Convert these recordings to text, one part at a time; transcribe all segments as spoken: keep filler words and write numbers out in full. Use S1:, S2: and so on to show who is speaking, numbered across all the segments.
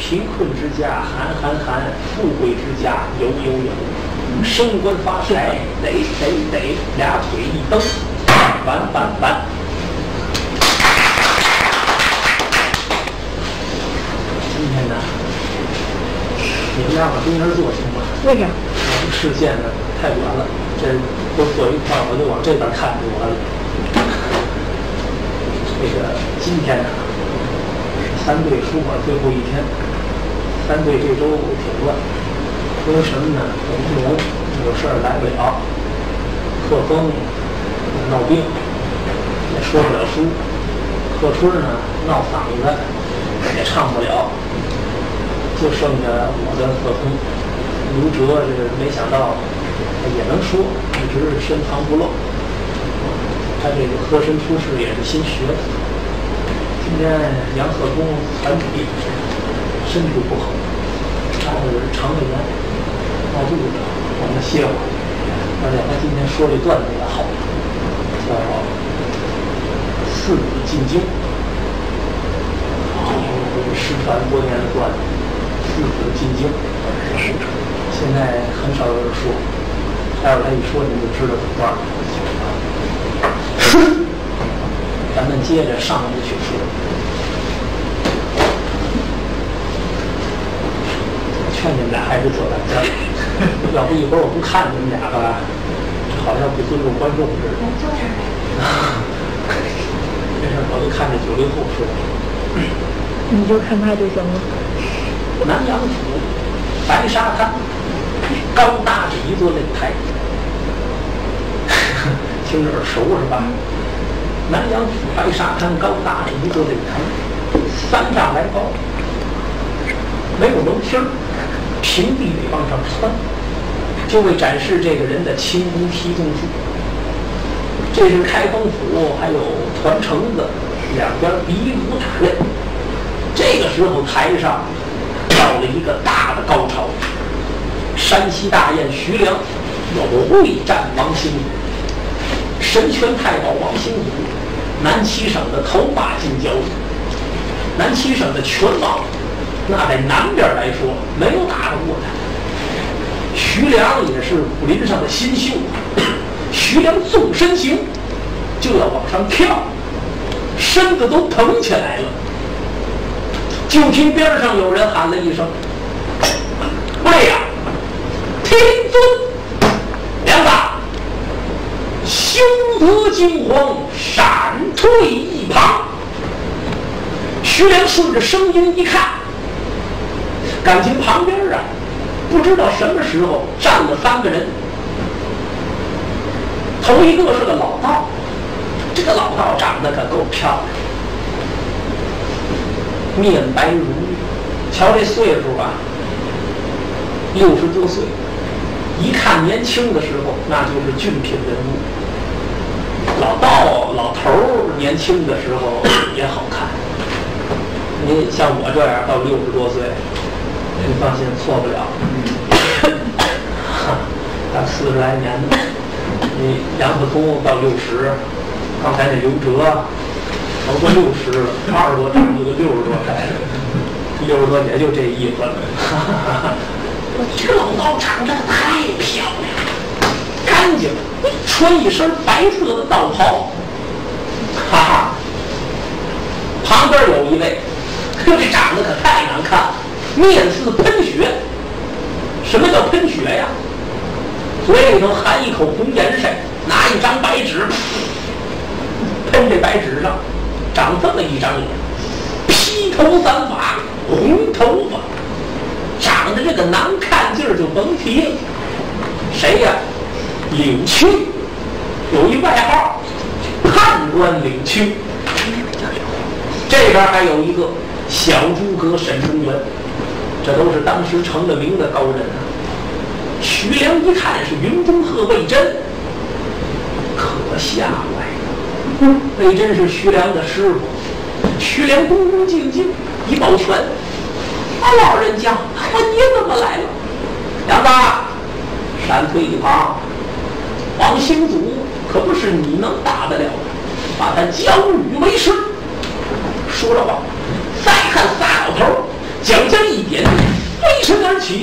S1: 贫困之家寒寒寒，富贵之家有有有，升官发财得得得，俩腿一蹬，板板板。今天呢，你们俩往中间坐行吗？
S2: 为啥？
S1: 我们视线呢太远了，这都坐一块儿，我就往这边看就完了。这个今天呢，三队出馆最后一天，三队这周停了，因为什么呢？董龙有事儿来不了，贺峰闹病也说不了书，贺春呢闹嗓子也唱不了，就剩下我跟贺峰。刘哲这个没想到也能说，一直深藏不露。他这个和珅出世也是新学的。今天杨鹤公残疾，身体不好，他是肠胃炎，闹肚子，我们歇会儿。而且他今天说这段子也好，叫“四子进京”，失传多年的段子，“四子进京”。现在很少有人说，待会儿他一说你就知道怎么办了。咱们接着上部去说。劝你们俩还是坐在这儿，要不一会儿我不看你们俩吧，好像不尊重观众似的。没事，我就看着九零后说。
S2: 你就看他就行了。
S1: 南阳府白沙滩，高大的一座擂台，听着耳熟是吧？南阳府白沙滩，高大的一座擂台，三丈来高，没有楼梯儿，平地得往上窜，就为展示这个人的轻功踢动术。这是开封府还有团城子两边比武打擂。这个时候台上到了一个大的高潮，山西大雁徐良要会战王兴祖，神拳太保王兴祖，南七省的头把金交椅，南七省的拳王，那在南边来说没有打得过他。徐良也是武林上的新秀，徐良纵身行就要往上跳，身子都捧起来了。就听边上有人喊了一声：“喂呀，天尊，梁大，休得惊慌，闪退一旁。”徐良顺着声音一看，感情旁边啊，不知道什么时候站了三个人。头一个是个老道，这个老道长得可够漂亮，面白如玉，瞧这岁数吧，六十多岁，一看年轻的时候那就是俊品人物。老道老头儿年轻的时候也好看。你像我这样到六十多岁，你放心错不了。他四十来年的，你杨鹤通到六十，刚才那刘哲超过六十了，二十多长就六十多开了，六十多也就这意思了。这个老道长得太漂亮了，干净，穿一身白色的道袍，哈哈。旁边有一位，这长得可太难看，面似喷血。什么叫喷血呀？嘴里头含一口红颜色，拿一张白纸喷这白纸上，长这么一张脸，披头散发，红头发，长得这个难看劲儿就甭提了。谁呀？柳青，有一外号判官柳青。这边还有一个小诸葛沈中文，这都是当时成了名的高人啊。徐良一看是云中鹤魏征，可吓坏了。魏征是徐良的师傅，徐良恭恭敬敬一抱拳：“啊，老人家，啊，你怎么来了？”杨子，闪退一旁，王兴祖可不是你能打得了的，把他教育为师。说着话，再看仨老头，将将一起，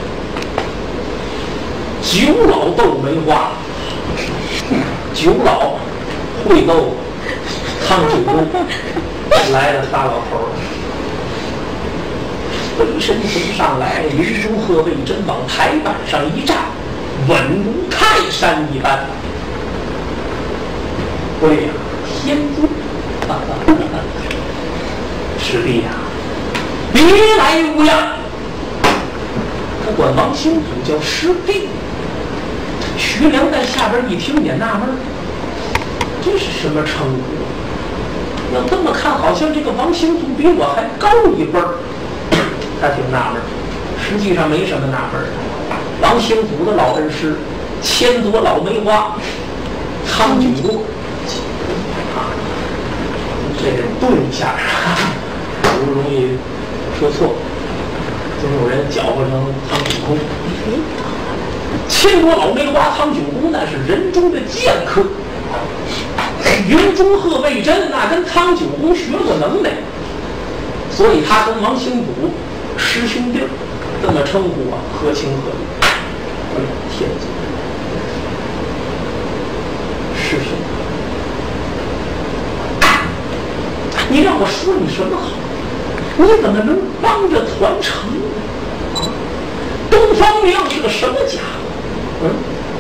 S1: 九老斗梅花，九老会斗汤九公，来了仨老头儿，飞身飞上来，云中鹤魏真往台板上一站，稳如泰山一般。对呀、啊，天尊，师弟呀、啊，别来无恙。他管王兴祖叫师弟。徐良在下边一听也纳闷，这是什么称呼？要这么看，好像这个王兴祖比我还高一辈儿。他挺纳闷，实际上没什么纳闷的。王兴祖的老恩师，千朵老梅花，汤九公。啊，这个顿一下，不容易说错，总有人搅和成汤九公。千朵老梅花汤九公那是人中的剑客，云中鹤魏真那跟汤九公学过能耐，所以他跟王兴祖师兄弟这么称呼啊，合情合理。哎呀，天尊，师兄，你让我说你什么好？你怎么能帮着团成呢？东方明是个什么家伙？嗯，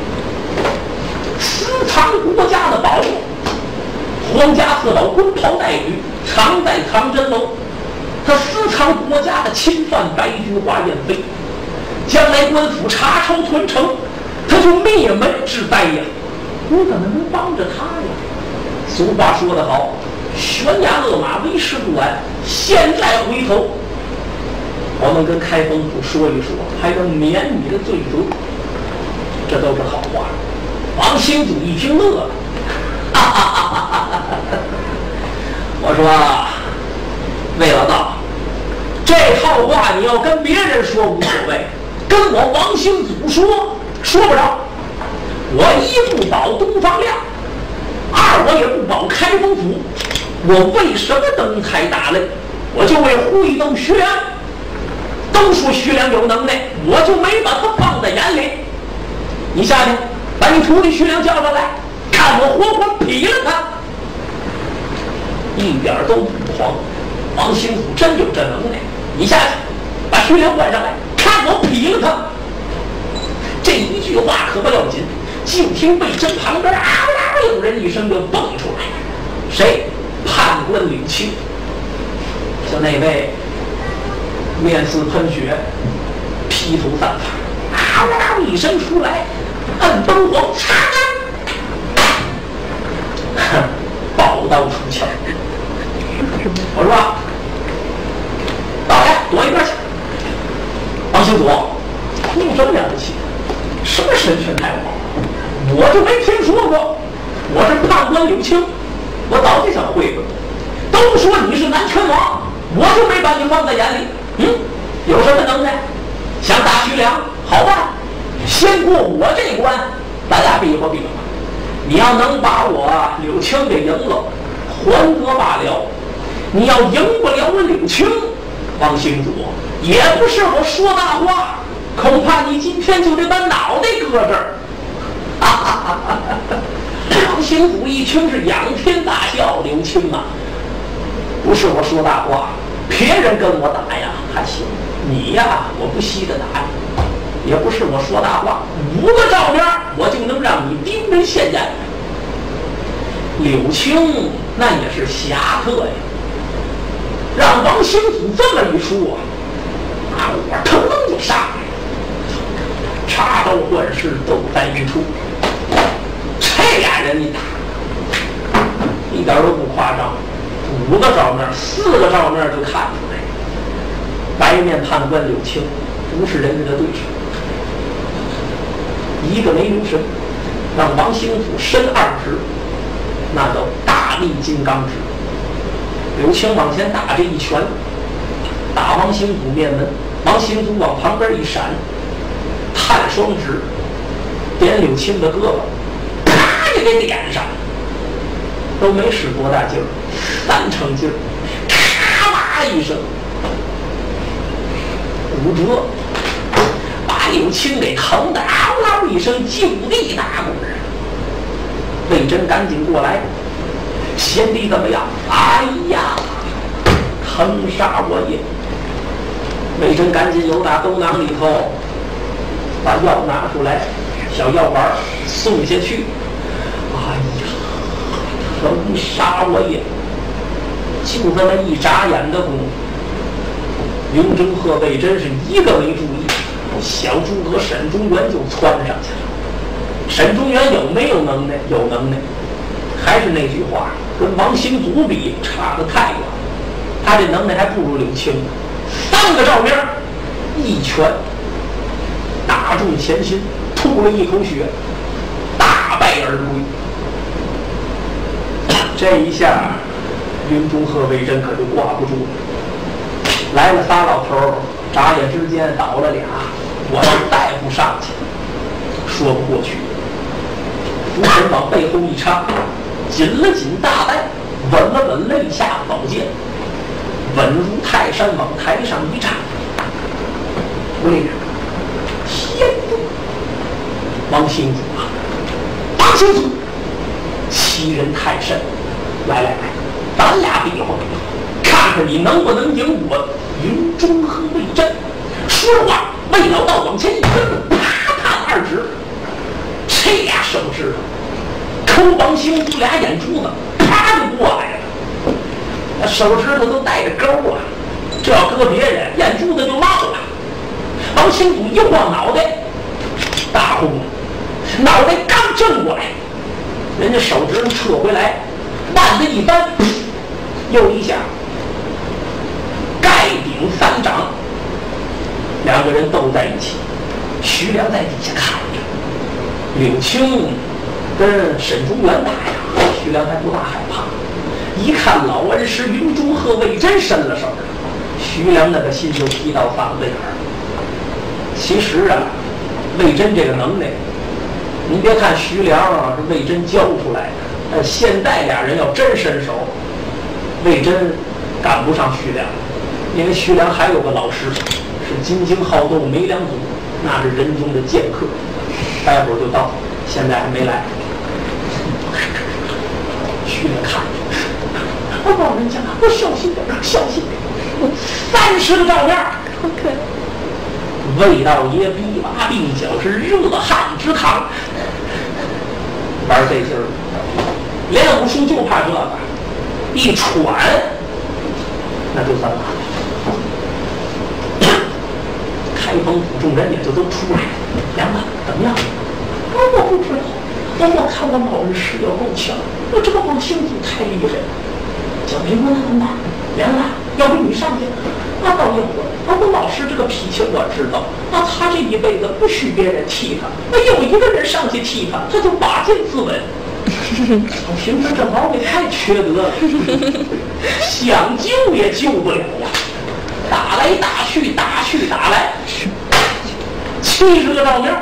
S1: 私藏国家的宝物，皇家四宝官袍带履藏在藏珍楼。他私藏国家的侵犯白菊花燕飞，将来官府查抄屯城，他就灭门之灾呀！你怎么能帮着他呀？俗话说得好，悬崖勒马为时不晚。现在回头，我们跟开封府说一说，还能免你的罪责，这都是好话。王兴祖一听乐了，哈哈哈哈哈哈！我说，魏老道，这套话你要跟别人说无所谓，跟我王兴祖说说不着。我一不保东方亮，二我也不保开封府，我为什么登台打擂？我就为会斗徐良。都说徐良有能耐，我就没把他放在眼里。你下去把你徒弟徐良叫上来，看我活活劈了他。一点都不慌，王兴祖真有这能耐。你下去把徐良唤上来，看我劈了他。这一句话可不要紧，就听魏征旁边啊啦有人一声就蹦出来，谁？判官吕青。就那位面似喷血，披头散发，啊啦一声出来，按灯火插干，宝刀出鞘。我说，大爷躲一边去。王兴祖，你有什么了不起？什么神权太皇？我就没听说过。我是判官柳青，我早就想会会。都说你是南拳王，我就没把你放在眼里。嗯，有什么能耐？想打徐良，好办，先过我这关，咱俩比划比划。你要能把我柳青给赢了，还得罢了；你要赢不了我柳青，王兴祖，也不是我说大话，恐怕你今天就得把脑袋搁这儿。哈哈哈哈哈！王兴祖一听是仰天大笑，柳青啊，不是我说大话，别人跟我打呀还行，你呀我不稀得打你，也不是我说大话，五个照面我就能让你兵人现眼。柳青那也是侠客呀，让王兴祖这么一说啊，我腾就上来了，插刀换式斗在一处。这俩人一打，一点都不夸张，五个照面，四个照面就看出来，白面判官柳青不是人家的对手，一个没留神，让王兴祖伸二指，那叫大力金刚指。柳青往前打这一拳，打王兴祖面门，王兴祖往旁边一闪，探双指点柳青的胳膊，啪就给点上，都没使多大劲儿，三成劲儿，咔啦一声，骨折。 把柳青给疼得嗷嗷一声就地打滚儿。魏征赶紧过来，贤弟怎么样？哎呀，疼杀我也！魏征赶紧由打兜囊里头把药拿出来，小药丸送下去。哎呀，疼杀我也！就这么一眨眼的功夫，雍正和魏征是一个没注意，小诸葛沈中原就窜上去了。沈中原有没有能耐？有能耐，还是那句话，跟王兴祖比差得太远。他这能耐还不如柳青呢。三个照面，一拳打中前心，吐了一口血，大败而归。这一下，云中和魏征可就挂不住了。来了仨老头儿，眨眼之间倒了俩，我要带不上去，说不过去。福神往背后一插，紧了紧大带，稳了稳肋下宝剑，稳如泰山往台上一站。不灵，天不！王兴祖啊，王兴祖，欺人太甚！来来来，咱俩比划比划，看看你能不能赢我云中和魏征。说着话，魏老道往前一跟，啪啪二指，这俩手指头抠王兴祖俩眼珠子，啪就过来了。那手指头都带着钩啊，这要搁别人，眼珠子就冒了。王兴祖一晃脑袋，大轰了，脑袋刚正过来，人家手指头撤回来，腕子一翻，又一下盖顶三掌，两个人斗在一起。徐良在底下看着，柳青跟沈中原打呀，徐良还不大害怕。一看老恩师云中和魏征伸了手，徐良那个心就提到嗓子眼儿。其实啊，魏征这个能耐，您别看徐良啊是魏征教出来的，但现在俩人要真伸手，魏征赶不上徐良，因为徐良还有个老师是金睛好斗梅良祖，那是人中的剑客，待会儿就到，现在还没来。徐良看着，我老人家，我小心点，小心点，三十个照面，好可爱。魏道爷臂把鬓角是热汗直淌，玩这劲儿，练武术就怕这个，一喘那就散了。开封府众人也就都出来了，娘子怎么样？我我不知道，我我看我老人师要够强，我这个王兴祖太厉害了。小平姑那怎么办？娘子，要不你上去？那倒也我，啊，我老师这个脾气我知道，啊，他这一辈子不许别人替他，那有一个人上去替他，他就把剑自刎。我平时这毛病太缺德了，想救也救不了啊！打来打去，打去打来，七十个照面。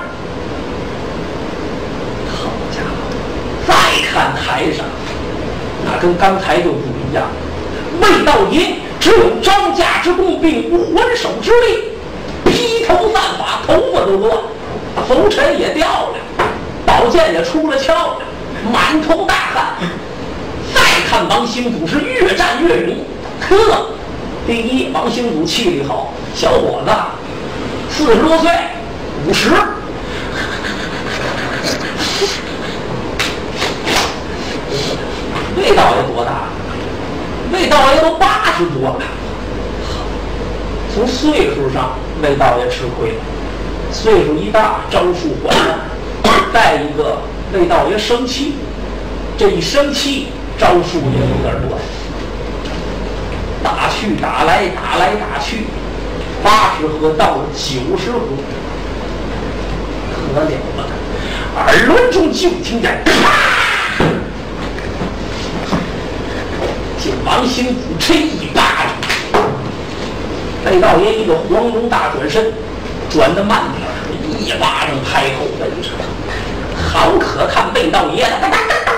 S1: 好家伙！再看台上，那跟刚才就不一样。魏道爷只有招架之功，并无还手之力，披头散发，头发都乱，红尘也掉了，宝剑也出了鞘了，满头大汗。再看王兴祖是越战越勇，呵，第一，王兴祖气力好，小伙子，四十多岁，五十，魏道爷多大？魏道爷都八十多了。从岁数上，魏道爷吃亏了。岁数一大，招数缓慢。再一个，魏道爷生气，这一生气，招数也有点乱。打去打来，打来打去，八十合到了九十合，可了了！耳轮中就听见啪，就王兴祖这一巴掌，魏道爷一个黄龙大转身，转得慢点，一巴掌拍后背上，好可看魏道爷的，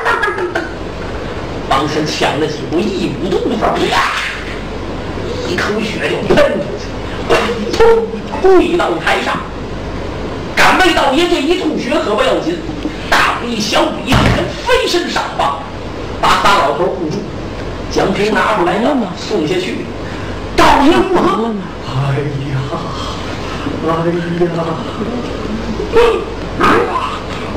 S1: 王生抢了几步，一舞肚子，呀！一口血就喷出去，跪到台上。
S3: 俺魏道爷这一吐血可不要紧，大笔小笔两人飞身上方，把大老头护住，将瓶拿出来了，送下去。道爷如何？
S1: 哎呀，哎呀！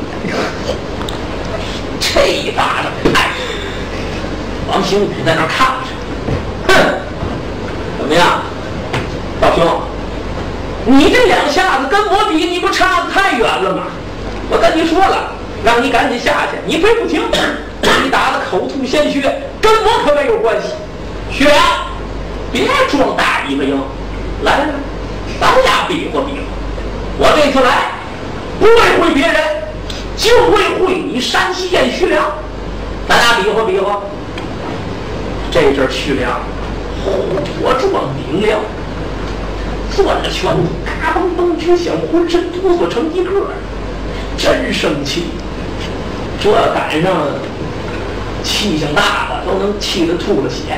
S3: 这一巴掌给挨着，王兴武在那儿看着，哼，怎么样，道兄？你这两下子跟我比，你不差得太远了吗？我跟你说了，让你赶紧下去，你非不听，你打的口吐鲜血，跟我可没有关系。薛良，别装大一个鹰，来来来，咱俩比划比划。我这次来，不会会别人，就会会你山西燕徐良，咱俩比划比划。这阵徐良火壮顶亮，攥着拳头，嘎嘣嘣直响，浑身哆嗦成一个，真生气。这赶上气性大的都能气得吐了血。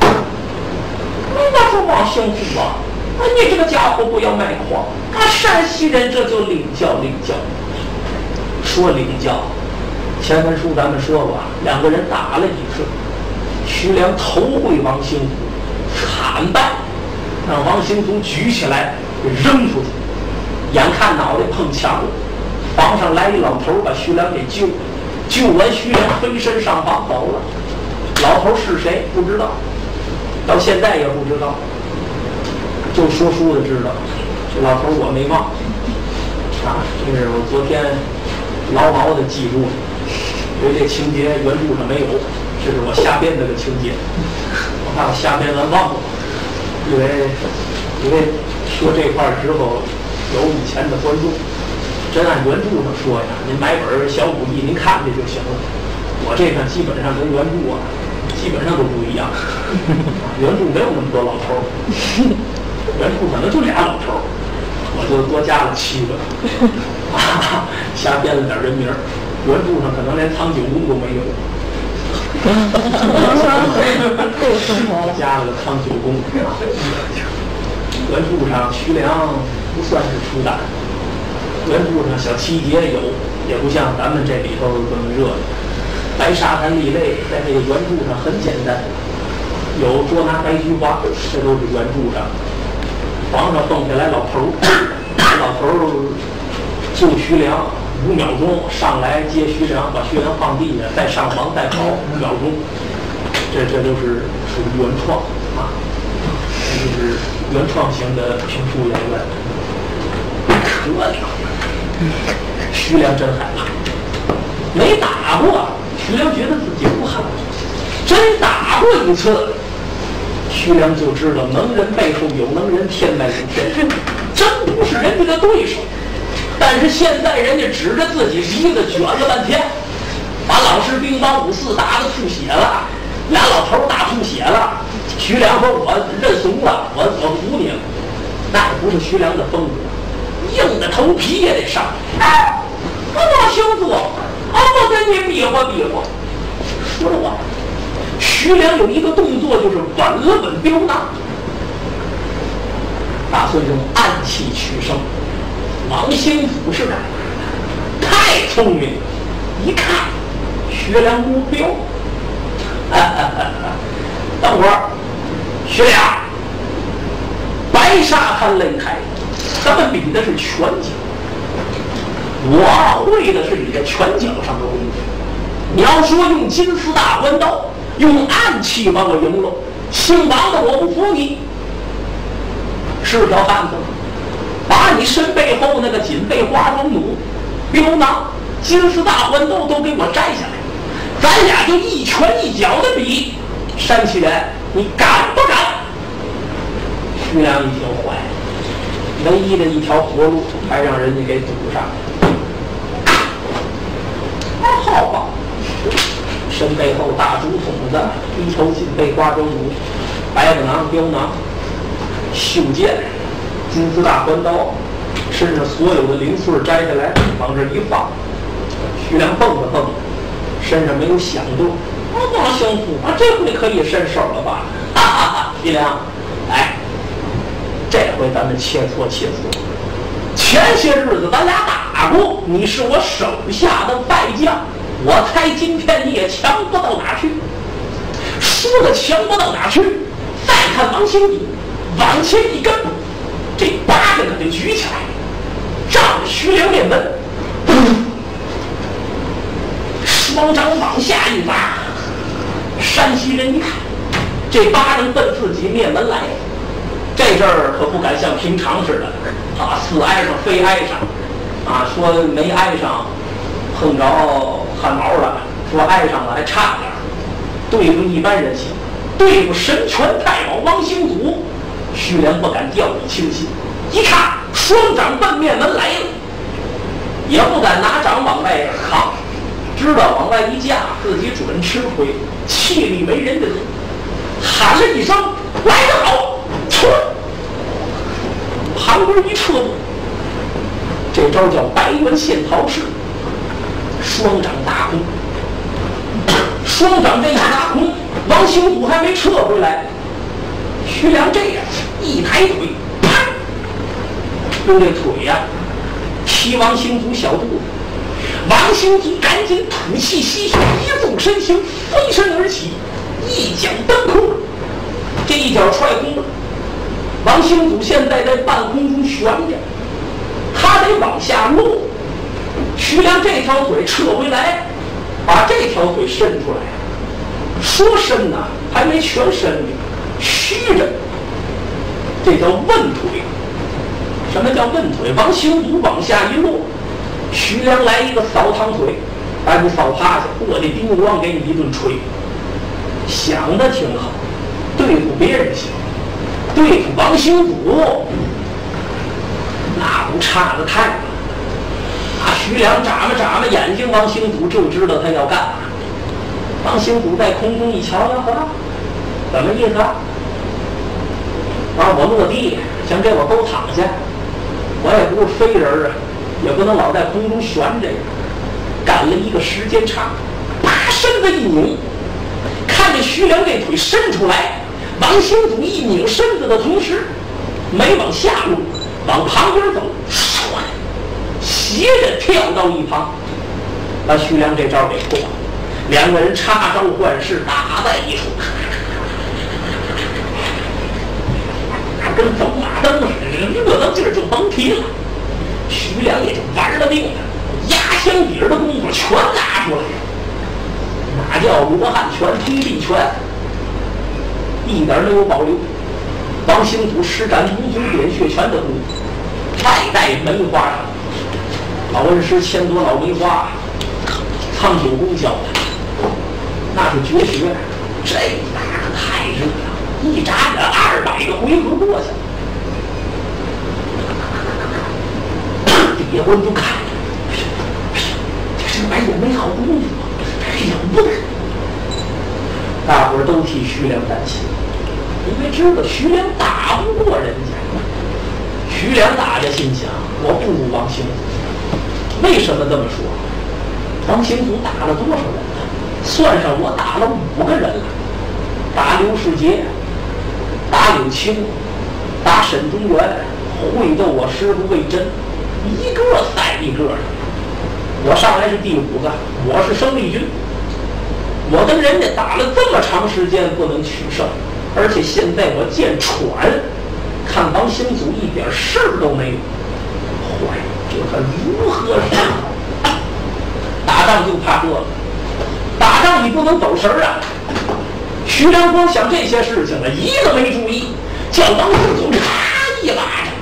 S3: 那说王兴福啊，你这个家伙不要卖狂，啊，山西人这就领教领教。说领教，前文书咱们说过，两个人打了一次，徐良头会王兴福，惨败。让王兴福举起来扔出去，眼看脑袋碰墙了，房上来一老头把徐良给救，救完徐良飞身上房走了。老头是谁不知道，到现在也不知道，就说书的知道。这老头我没忘啊，这是我昨天牢牢的记住了，因为这情节原著上没有，这是我瞎编的个情节，我怕我瞎编完忘了。因为因为说这块儿之后，有以前的观众，真按原著上说呀，您买本小武艺您看这就行了。我这个基本上跟原著啊，基本上都不一样。原著没有那么多老头儿，原著可能就俩老头儿，我就多加了七个，啊、瞎编了点人名儿。原著上可能连苍九公都没有。
S2: 这个生活了，
S3: 加了个康九公。原著上徐良不算是出胆，原著上小七节有，也不像咱们这里头这么热闹。白沙滩立类在这个原著上很简单，有捉拿白菊花，这都是原著上。皇上蹦下来老头儿，老头儿救徐良。五秒钟上来接徐良，把徐良放地下，再上房再跑五秒钟，这这都是属于原创啊，这就是原创型的评书演员，可了。徐良真害怕，没打过，徐良觉得自己不害怕，真打过一次，徐良就知道能人背后有能人，天外有天，真不是人家的对手。但是现在人家指着自己鼻子卷了半天，把老士兵帮五四打得吐血了，俩老头打吐血了。徐良说：“我认怂了，我我服你了。”那不是徐良的风格，硬的头皮也得上。哎，我王兴福，我跟你比划比划。说着话，徐良有一个动作，就是稳了稳镖囊，打算用暗器取胜。王兴福是太聪明，一看徐良目标，啊啊啊啊、等会儿，徐良，白沙滩擂台，咱们比的是拳脚，我会的是你的拳脚上的功夫。你要说用金丝大关刀，用暗器把我赢了，姓王的我不服你，是条汉子吗？把你身背后那个锦背花中弩、镖囊、金丝大环刀都给我摘下来，咱俩就一拳一脚的比。山西人，你敢不敢？徐良一听坏了，唯一的一条活路还让人家给堵上。哎，好吧，身背后大竹筒子，一头锦背花中弩，白布囊、镖囊、袖剑。金丝大环刀，身上所有的零碎摘下来往这一放，徐良蹦着蹦着，身上没有响动。啊，王兴福啊，这回可以伸手了吧？哈哈哈！徐良，哎，这回咱们切磋切磋。 前些日子咱俩打过，你是我手下的败将，我猜今天你也强不到哪去。说的强不到哪去，再看王兴义往前一跟，这八个可就举起来，照着徐良面门，双掌往下一拉。山西人一看，这八人奔自己面门来了，这阵儿可不敢像平常似的啊，似挨上非挨上啊，说没挨上碰着汗毛了，说挨上了还差点。对付一般人行，对付神权太保王兴祖，徐良不敢掉以轻心。一看双掌奔面门来了，也不敢拿掌往外扛，知道往外一架自己准吃亏，气力没人家多，喊了一声来得好，出来。旁边一撤步，这招叫白猿献桃式，双掌大空。双掌这一拉空，王兴祖还没撤回来，徐良这样一抬腿，啪，用这腿呀、啊、踢王兴祖小肚子。王兴祖赶紧吐气吸血，一纵身形飞身而起，一脚蹬空，这一脚踹空了。王兴祖现在在半空中悬着，他得往下落。徐良这条腿撤回来，把这条腿伸出来，说伸呢还没全伸呢，虚着，这叫问腿。什么叫问腿？王兴祖往下一落，徐良来一个扫堂腿，把你扫趴下，我的叮咣给你一顿捶。想的挺好，对付别人行，对付王兴祖那不差得太了。啊，徐良眨巴眨巴眼睛，王兴祖就知道他要干嘛。王兴祖在空中一瞧，呀呵，怎么意思啊？把我落地，想给我勾躺下，我也不是飞人啊，也不能老在空中悬着呀。赶了一个时间差，啪，身子一拧，看见徐良这腿伸出来，王兴祖一拧身子的同时，没往下落，往旁边走，唰，斜着跳到一旁，把徐良这招给破了。两个人插招换式，打在一处，跟走马灯似的，热闹劲儿就甭提了。徐良也就玩了命了，压箱底儿的功夫全拿出来，那叫罗汉拳、推力拳，一点没有保留。王兴祖施展五祖点穴拳的功夫，外带梅花上，老恩师千朵老梅花，苍九公教的，那是绝学。这打的太热了，一眨眼二百个回合过去了。底下观众看着，这玩意儿没好功夫，这了不得。大伙儿都替徐良担心，因为知道徐良打不过人家。徐良大家心想，我不如王兴祖。为什么这么说？王兴祖打了多少人了？算上我打了五个人了，打刘世杰，打柳青，打沈中原，会斗我师傅魏征，一个赛一个的。我上来是第五个，我是生力军。我跟人家打了这么长时间不能取胜，而且现在我见喘，看王兴祖一点事儿都没有，坏，这可如何是好？打仗就怕这个，打仗你不能走神儿啊！徐良光想这些事情了，一个没注意，叫王兴祖嚓一拉着，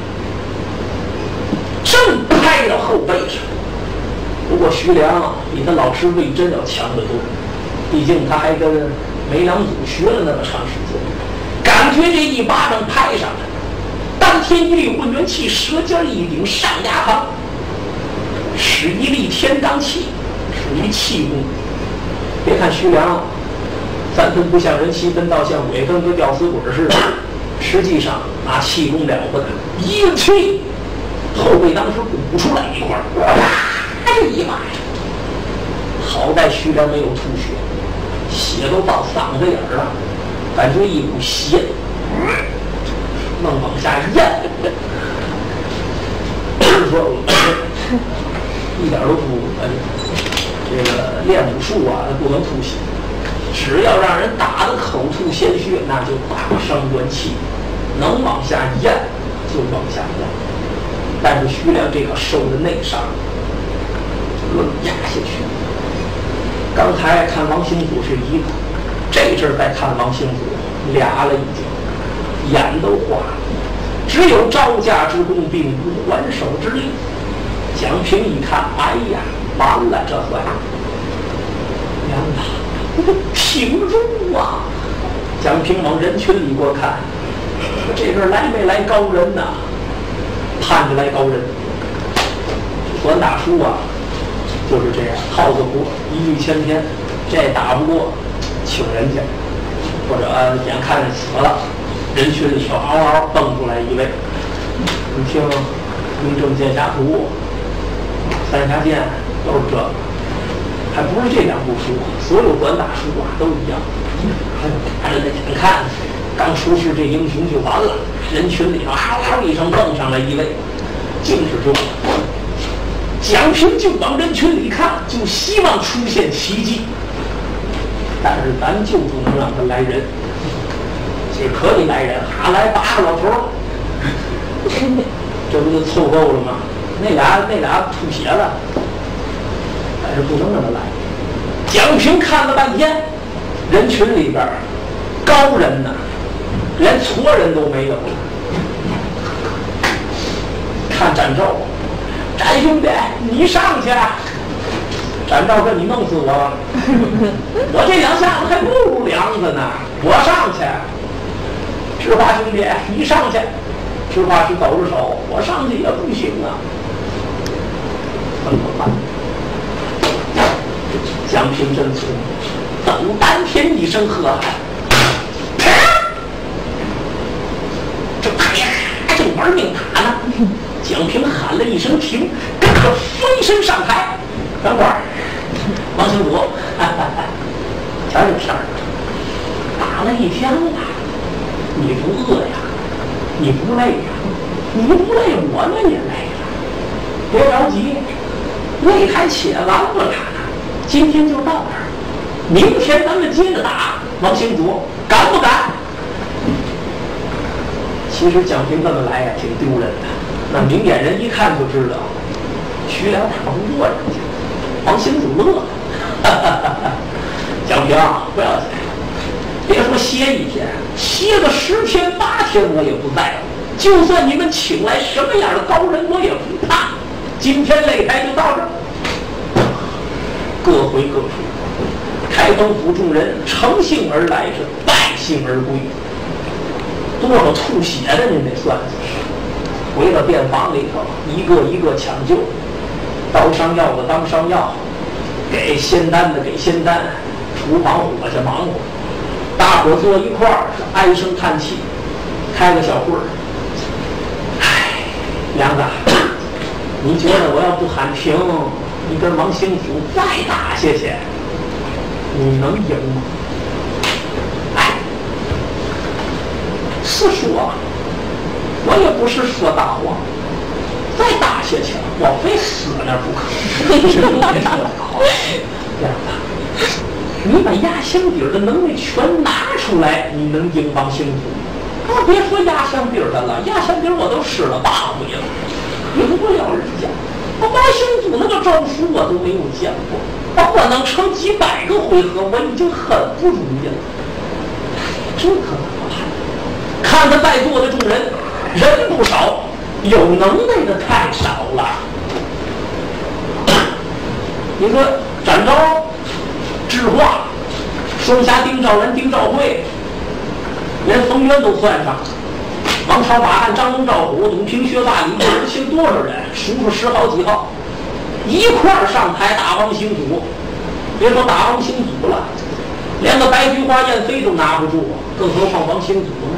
S3: 正拍到后背上。不过徐良比他老师魏征要强得多，毕竟他还跟梅良祖学了那么长时间，感觉这一巴掌拍上来，当天一粒混元气，舌尖一顶上牙旁，使一粒天罡气，属于气功。别看徐良三分不像人，七分倒像鬼，跟个吊死鬼似的，实际上啊气功了不得，一个气后背当时鼓出来一块儿，哇，这一巴掌，好在徐良没有吐血，血都到嗓子眼儿了，感觉一股血能往下咽。 一点都不呃，这个练武术啊，不能吐血，只要让人打得口吐鲜血，那就大伤元气，能往下咽就往下咽。但是徐良这个受的内伤，就愣压下去。刚才看王兴祖是一个，这阵儿再看王兴祖俩了，已经眼都花了。只有招架之功，并无还手之力。蒋平一看，哎呀，完了，这回娘啊，挺住啊！蒋平往人群里过看，这阵来没来高人呐？盼着来高人。管大叔啊，就是这样，耗子活，一律千篇。这打不过，请人家，或者、呃、眼看着死了，人群里头嗷嗷蹦出来一位。你听《名侦剑侠图》《三侠剑》都是这个，还不是这两部书，所有管打书啊都一样。还有眼看刚出世这英雄就完了，人群里头嗷嗷一声蹦上来一位，竟是这。蒋平就往人群里看，就希望出现奇迹，但是咱就不能让他来人。也可以来人，还来八个老头儿，这不就凑够了吗？那俩那俩吐血了，但是不能让他来。蒋平看了半天，人群里边高人呢，连矬人都没有了。看展昭，展兄弟，你上去！展昭说：“你弄死我，我这两下子还不如梁子呢，我上去。”知华兄弟，你上去。知华是抖着手，我上去也不行啊，怎么办？蒋平真聪明，等丹田一声喝喊，这啪正玩命打呢。蒋平喊了一声停，跟着飞身上台。等会儿，王兴祖，瞧这片儿，打了一天了。你不饿呀？你不累呀？你不累，我们也累了。别着急，擂台且完不了呢。今天就到这儿，明天咱们接着打。王兴祖，敢不敢？其实蒋平这么来呀，挺丢人的。那明眼人一看就知道，徐良打不过人家。王兴祖乐了，蒋平不要紧。别说歇一天，歇个十天八天我也不在乎。就算你们请来什么样的高人，我也不怕。今天擂台就到这儿，各回各处。开封府众人乘兴而来，是败兴而归。多少吐血的您得算算。回到店房里头，一个一个抢救，刀伤药的当伤药，给仙丹的给仙丹，厨房伙计忙活。大伙坐一块儿是唉声叹气，开个小会儿。唉，梁子，你觉得我要不喊停，你跟王兴祖再打下去，你能赢吗？哎，是说，我也不是说大话，再打下去，我非死那不可。别说好，梁子。你把压箱底儿的能力全拿出来，你能赢王兴祖？啊，别说压箱底儿的了，压箱底儿我都使了八回了，赢不了人家。我王兴祖那个招数我都没有见过，我能成几百个回合，我已经很不容易了。这可怎么办？看他在座的众人，人不少，有能耐的太少了。你说展昭、智化、双侠丁兆然、丁兆会，连冯渊都算上，王朝、马汉、张龙、赵虎、董平、薛霸、李不人，姓多少人？数数十好几号，一块儿上台打王兴祖。别说打王兴祖了，连个白菊花燕飞都拿不住，更何况王兴祖呢？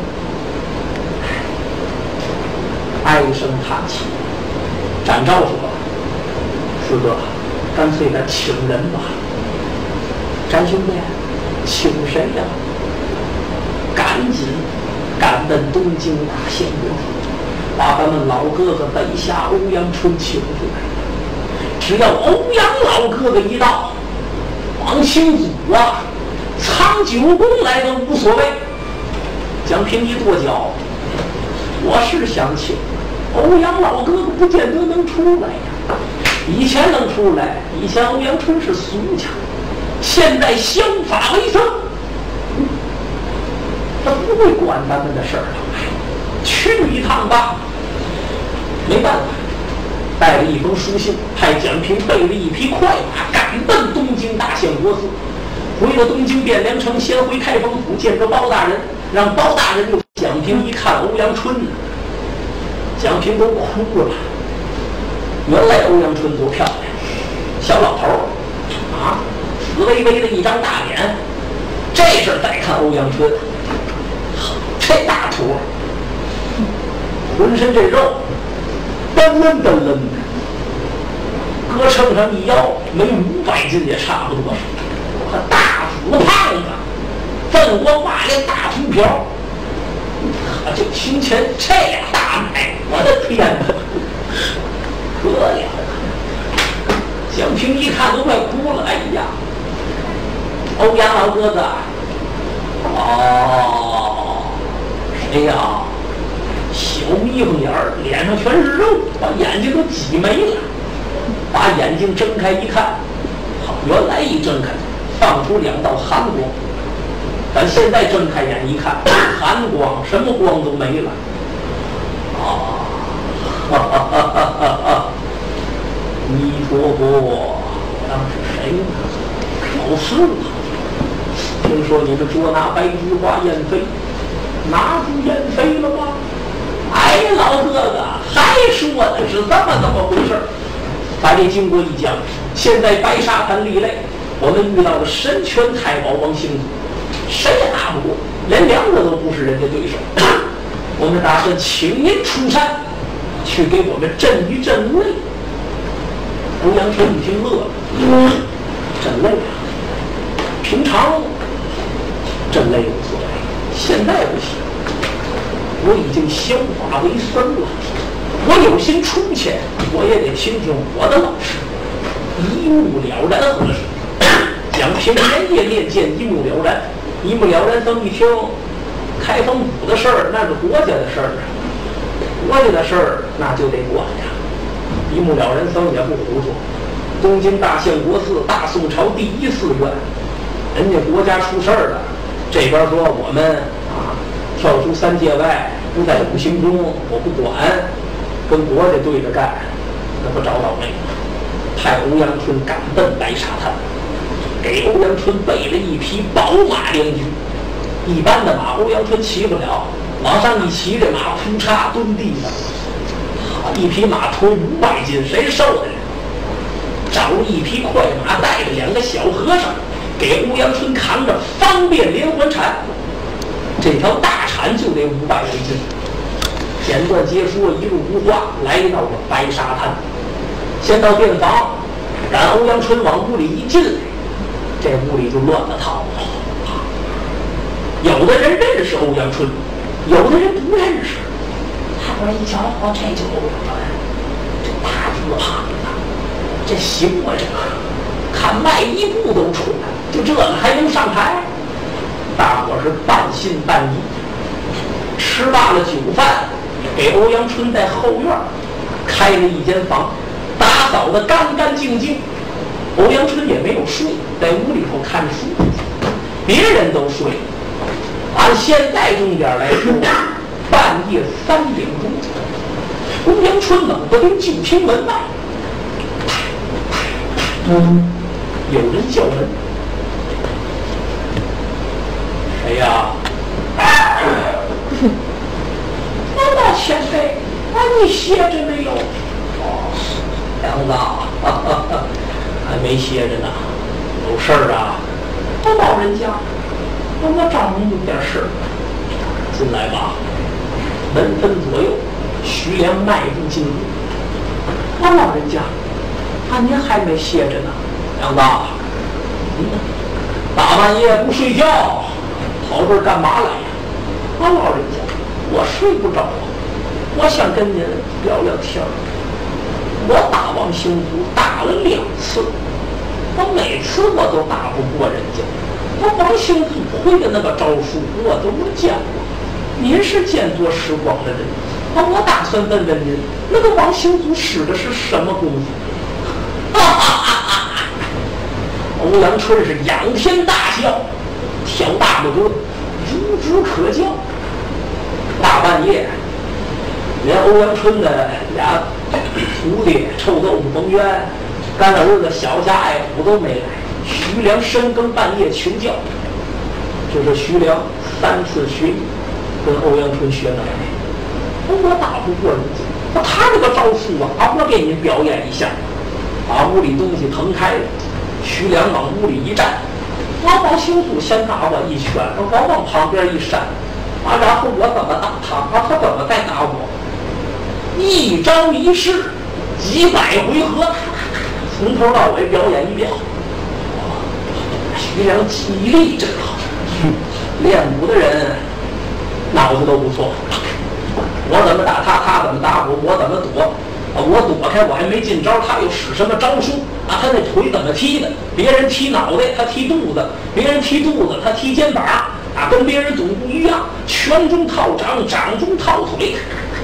S3: 唉声叹气。展昭说：“师哥，干脆咱请人吧。”展兄弟，请谁呀？赶紧赶奔东京大县国府，把咱们老哥哥北下欧阳春请出来。 只要欧阳老哥哥一到，往清祖啊藏九宫来都无所谓。蒋平一跺脚，我是想请欧阳老哥哥，不见得能出来呀。以前能出来，以前欧阳春是俗家，现在相法为生，他不会管咱们的事儿了。去一趟吧，没办法，带了一封书信，派蒋平备了一匹快马，赶奔东京大相国寺。回了东京汴梁城，先回开封府见着包大人，让包大人又蒋平一看欧阳春，蒋平都哭了。原来欧阳春多漂亮，小老头啊，紫微微的一张大脸。这阵儿再看欧阳春，这大坨，浑身这肉噔楞噔楞的，搁秤上一腰，没五百斤也差不多。可大死胖子，锃光瓦亮大秃瓢，可就胸前这俩大奶，我的天哪，可了了！蒋平一看都快哭了。哎呀，欧阳老哥哥，哦，谁呀？小眯缝眼儿，脸上全是肉，把眼睛都挤没了。把眼睛睁开一看，好，原来一睁开放出两道寒光，但现在睁开眼一看，寒光什么光都没了。啊，哈哈哈哈哈哈！弥陀佛，当是谁呢？老师啊！听说你们捉拿白菊花燕飞，拿住燕飞了吗？哎，老哥哥，还说的是这么这么回事儿。把这经过一讲，现在白沙滩立擂，我们遇到了神拳太保王兴祖，谁也打不过，连两个都不是人家对手。我们打算请您出山，去给我们震一震累。欧阳春一听乐了，震累啊！平常震累无所谓，现在不行，我已经削发为僧了。我有心出钱，我也得听听我的老师。一目了然和尚，蒋平连夜练剑，一目了然。一目了然僧一听，开封府的事儿那是国家的事儿啊，国家的事儿那就得管呀。一目了然僧也不胡说，东京大相国寺，大宋朝第一寺院，人家国家出事儿了，这边说我们啊跳出三界外，不在五行中，我不管。跟国家对着干，那不找倒霉吗？派欧阳春赶奔白沙滩，给欧阳春备了一匹宝马良驹。一般的马欧阳春骑不了，往上一骑，这马扑嚓蹲地上。一匹马驮五百斤，谁受得了？找了一匹快马，带着两个小和尚，给欧阳春扛着，方便连环铲。这条大铲就得五百来斤。简短结说，一路无话，来到了白沙滩。先到店房，让欧阳春往屋里一进来，这屋里就乱了套了。有的人认识欧阳春，有的人不认识。他过来一瞧，哦，这就欧阳春，这大个胖子，这行啊，这个看迈一步都出来，就这个还能上台？大伙是半信半疑。吃罢了酒饭，给欧阳春在后院开了一间房，打扫得干干净净。欧阳春也没有睡，在屋里头看书。别人都睡，按现在钟点来说，半夜三点钟，欧阳春冷不丁就听门外，嗯，有人叫门。谁呀？难道前辈，啊，你歇着没有？哦，梁子，哈哈哈，还没歇着呢，有事儿啊？我老人家，我找您有点事儿。进来吧。门分左右，徐良迈步进入。我老人家，啊，您还没歇着呢。梁子，嗯，大半夜不睡觉，跑这儿干嘛来呀？我老人家，我睡不着啊，我想跟您聊聊天儿。 我打王兴祖打了两次，我每次我都打不过人家。我王兴祖会的那个招数我都没见过。您是见多识广的人，啊，我打算问问您，那个王兴祖使的是什么功夫？哈哈哈哈哈！欧阳春是仰天大笑，挑大拇哥，如之可教。大半夜，连欧阳春的俩徒弟臭豆腐冯渊、干儿子小家爱虎都没来。徐良深更半夜求教，这是徐良三次学艺，跟欧阳春学的。我打不过人家，他这个招数啊，啊，我给您表演一下。把屋里东西腾开了，徐良往屋里一站，我王兴祖先打我一拳，我往旁边一闪，啊，然后我怎么打他，啊，他怎么再打我？一招一式，几百回合，从头到尾表演一遍。徐良记忆力真好，练武的人脑子都不错。我怎么打他，他怎么打我，我怎么躲，啊，我躲开我还没进招，他又使什么招数啊？他那腿怎么踢的？别人踢脑袋，他踢肚子；别人踢肚子，他踢肩膀啊，跟别人赌不一样，拳中套掌，掌中套腿。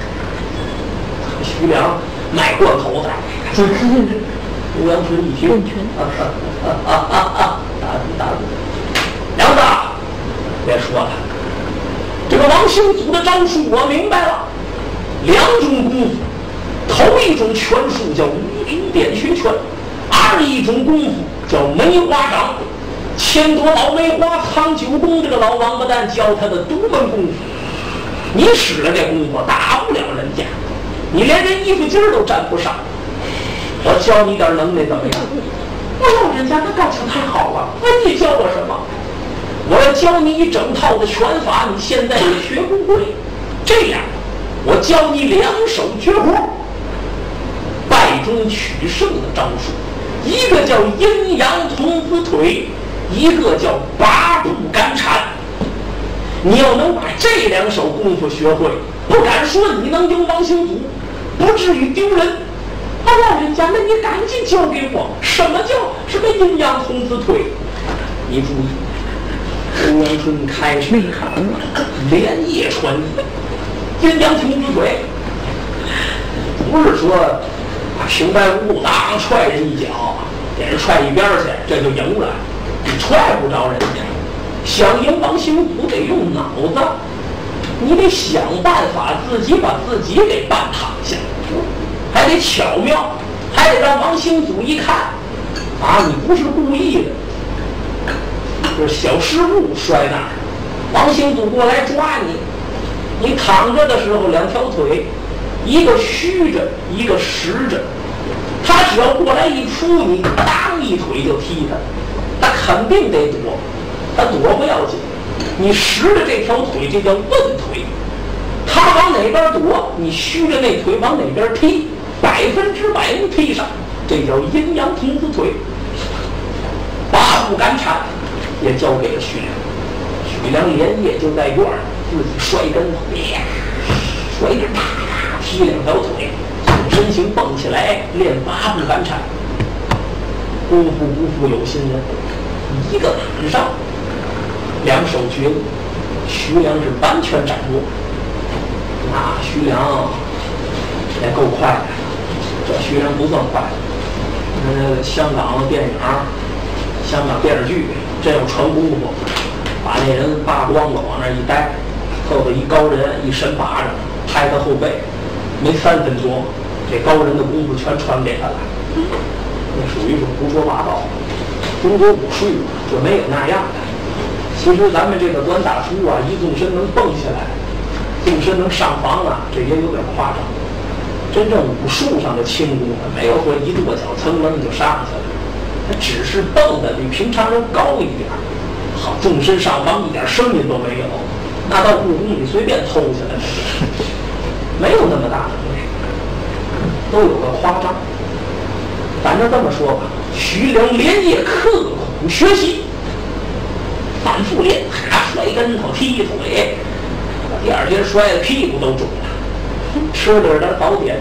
S3: 徐良卖贯口的，欧阳春一听，啊啊啊啊啊！打住打住，梁子，别说了，这个王兴祖的招数我明白了，两种功夫，头一种拳术叫五祖点穴拳，二一种功夫叫梅花掌。千朵老梅花藏九宫，这个老王八蛋教他的独门功夫，你使了这功夫打不了人家，你连人衣服筋儿都沾不上。我教你点能耐怎么样？哎呦，人家那感情太好了！哎，你教我什么？我要教你一整套的拳法，你现在也学不会。这样，我教你两手绝活，败中取胜的招数，一个叫阴阳童子腿，一个叫八步赶铲。你要能把这两手功夫学会，不敢说你能赢王兴祖，不至于丢人。啊，老人家，那你赶紧教给我，什么叫什么阴阳童子腿？你注意，欧阳春开始连夜传译阴阳童子腿，不是说啊平白无故当踹人一脚，给人踹一边去，这就赢了，你踹不着人家。想赢王兴祖得用脑子，你得想办法自己把自己给绊躺下。还得巧妙，还得让王兴祖一看，啊，你不是故意的，就是小失误摔那儿。王兴祖过来抓你，你躺着的时候两条腿，一个虚着，一个实着，他只要过来一扑你，当一腿就踢他，他肯定得躲，他躲不要紧，你实着这条腿，这叫问腿。他往哪边躲，你虚着那腿往哪边踢，百分之百能踢上，这叫阴阳童子腿。八步赶铲也交给了徐良，徐良连夜就在院儿自己摔跟头，呀，摔着啪啪踢两条腿，从身形蹦起来练八步赶铲。功夫不负有心人，一个晚上两手绝艺，徐良是完全掌握。那徐良也够快的，这徐良不算快。呃，香港电影、香港电视剧真有传功夫，把那人扒光了往那一待，后头一高人一伸巴掌拍他后背，没三分钟，这高人的功夫全传给他了。那属于是胡说八道，中国武术就没有那样的。其实咱们这个短打出啊，一纵身能蹦起来，纵身能上房啊，这也有点夸张。真正武术上的轻功啊，没有说一跺脚噌楞就上去了，它只是蹦的比平常人高一点，好纵身上房一点声音都没有。那到故宫你随便偷起来，没有那么大的对，都有个夸张。反正这么说吧，徐良连夜刻苦学习，反复练，他摔跟头踢腿，第二天摔的屁股都肿了。吃了点早点，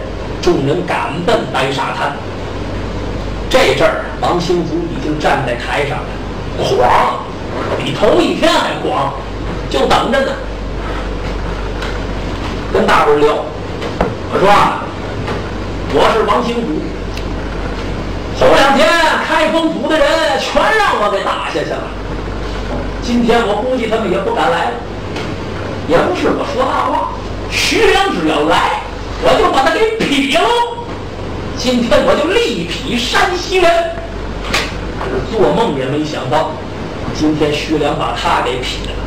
S3: 众人赶奔白沙滩。这阵儿，王兴祖已经站在台上了，慌，比头一天还慌，就等着呢。跟大伙儿聊，我说啊，我是王兴祖，头两天开封府的人全让我给打下去了，今天我估计他们也不敢来了。也不是我说大话，徐良只要来，我就把他给劈了。今天我就力劈山西人。做梦也没想到，今天徐良把他给劈了。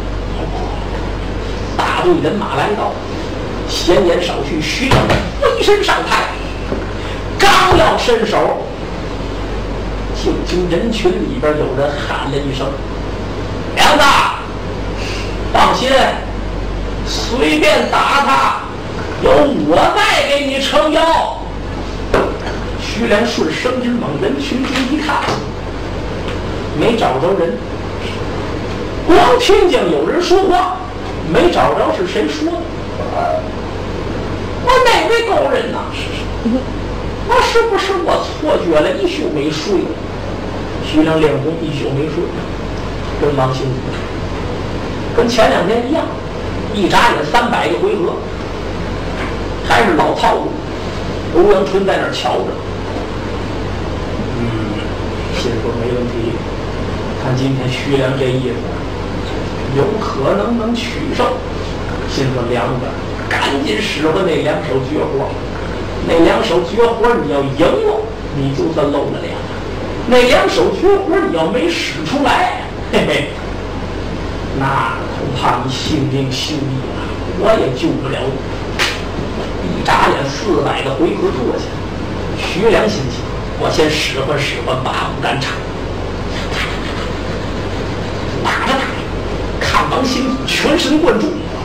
S3: 大队人马来到，闲言少叙，徐良飞身上台，刚要伸手，就听人群里边有人喊了一声：“梁子，放心，随便打他，有我在给你撑腰。”徐良顺声音往人群中一看，没找着人，光听见有人说话，没找着是谁说的。我哪位高人呐？那是不是我错觉了？一宿没睡。徐良脸红，一宿没睡，跟王兴祖跟前两天一样，一眨眼三百个回合，还是老套路。欧阳春在那儿瞧着，嗯，心说没问题。看今天徐良这意思，有可能能取胜。心说梁子，赶紧使唤那两手绝活，那两手绝活你要赢了，你就算露了脸；那两手绝活你要没使出来，嘿嘿，那恐怕你性命休矣了，我也救不了你。一眨眼四百个回合过去，徐良心想：我先使唤使唤八不敢场。打着打着，看王兴祖全神贯注，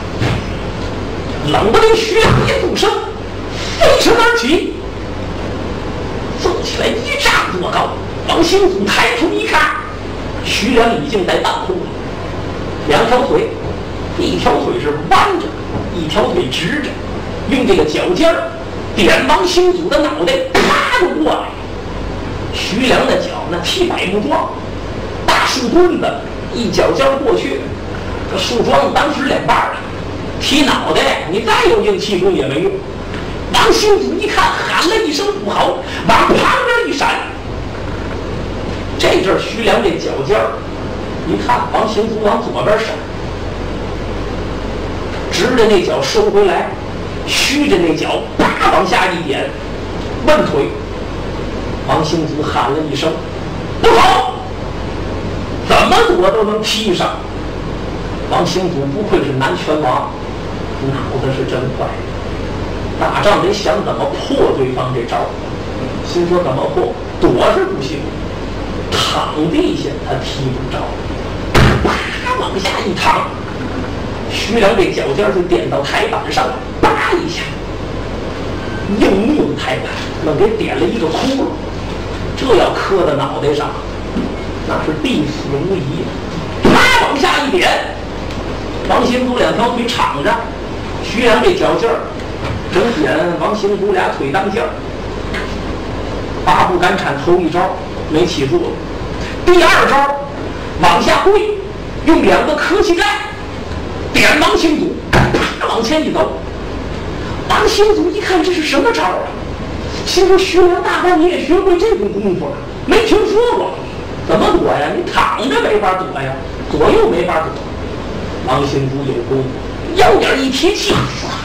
S3: 冷不丁徐良一纵身，飞身而起，走起来一丈多高。王兴祖抬头一看，徐良已经在半空了，两条腿，一条腿是弯着，一条腿直着。用这个脚尖儿点王兴祖的脑袋，啪就过来。徐良的脚那踢百木桩，大树墩子一脚尖过去，这树桩子当时两半了，踢脑袋你再有硬气功也没用。王兴祖一看，喊了一声不好，往旁边一闪。这阵徐良这脚尖儿，一看王兴祖往左边闪，直着那脚收回来，虚着那脚啪往下一点，问腿。王兴祖喊了一声不好，怎么躲都能踢上。王兴祖不愧是南拳王，脑子是真快，打仗得想怎么破对方这招，心说怎么破，躲是不行，躺地下他踢不着，啪往下一躺，徐良这脚尖就点到台板上了，叭一下，硬木的台板能给点了一个窟窿，这要磕在脑袋上，那是必死无疑。啪往下一点，王兴祖两条腿敞着，徐良这脚劲儿整点王兴祖俩腿当劲儿。八步赶铲头一招没起住，第二招往下跪，用两个磕膝盖点王兴祖，啪往前一走。王兴祖一看这是什么招啊？心说徐良大半你也学会这种功夫了，没听说过，怎么躲呀？你躺着没法躲呀，左右没法躲。王兴祖有功夫，腰点一提气，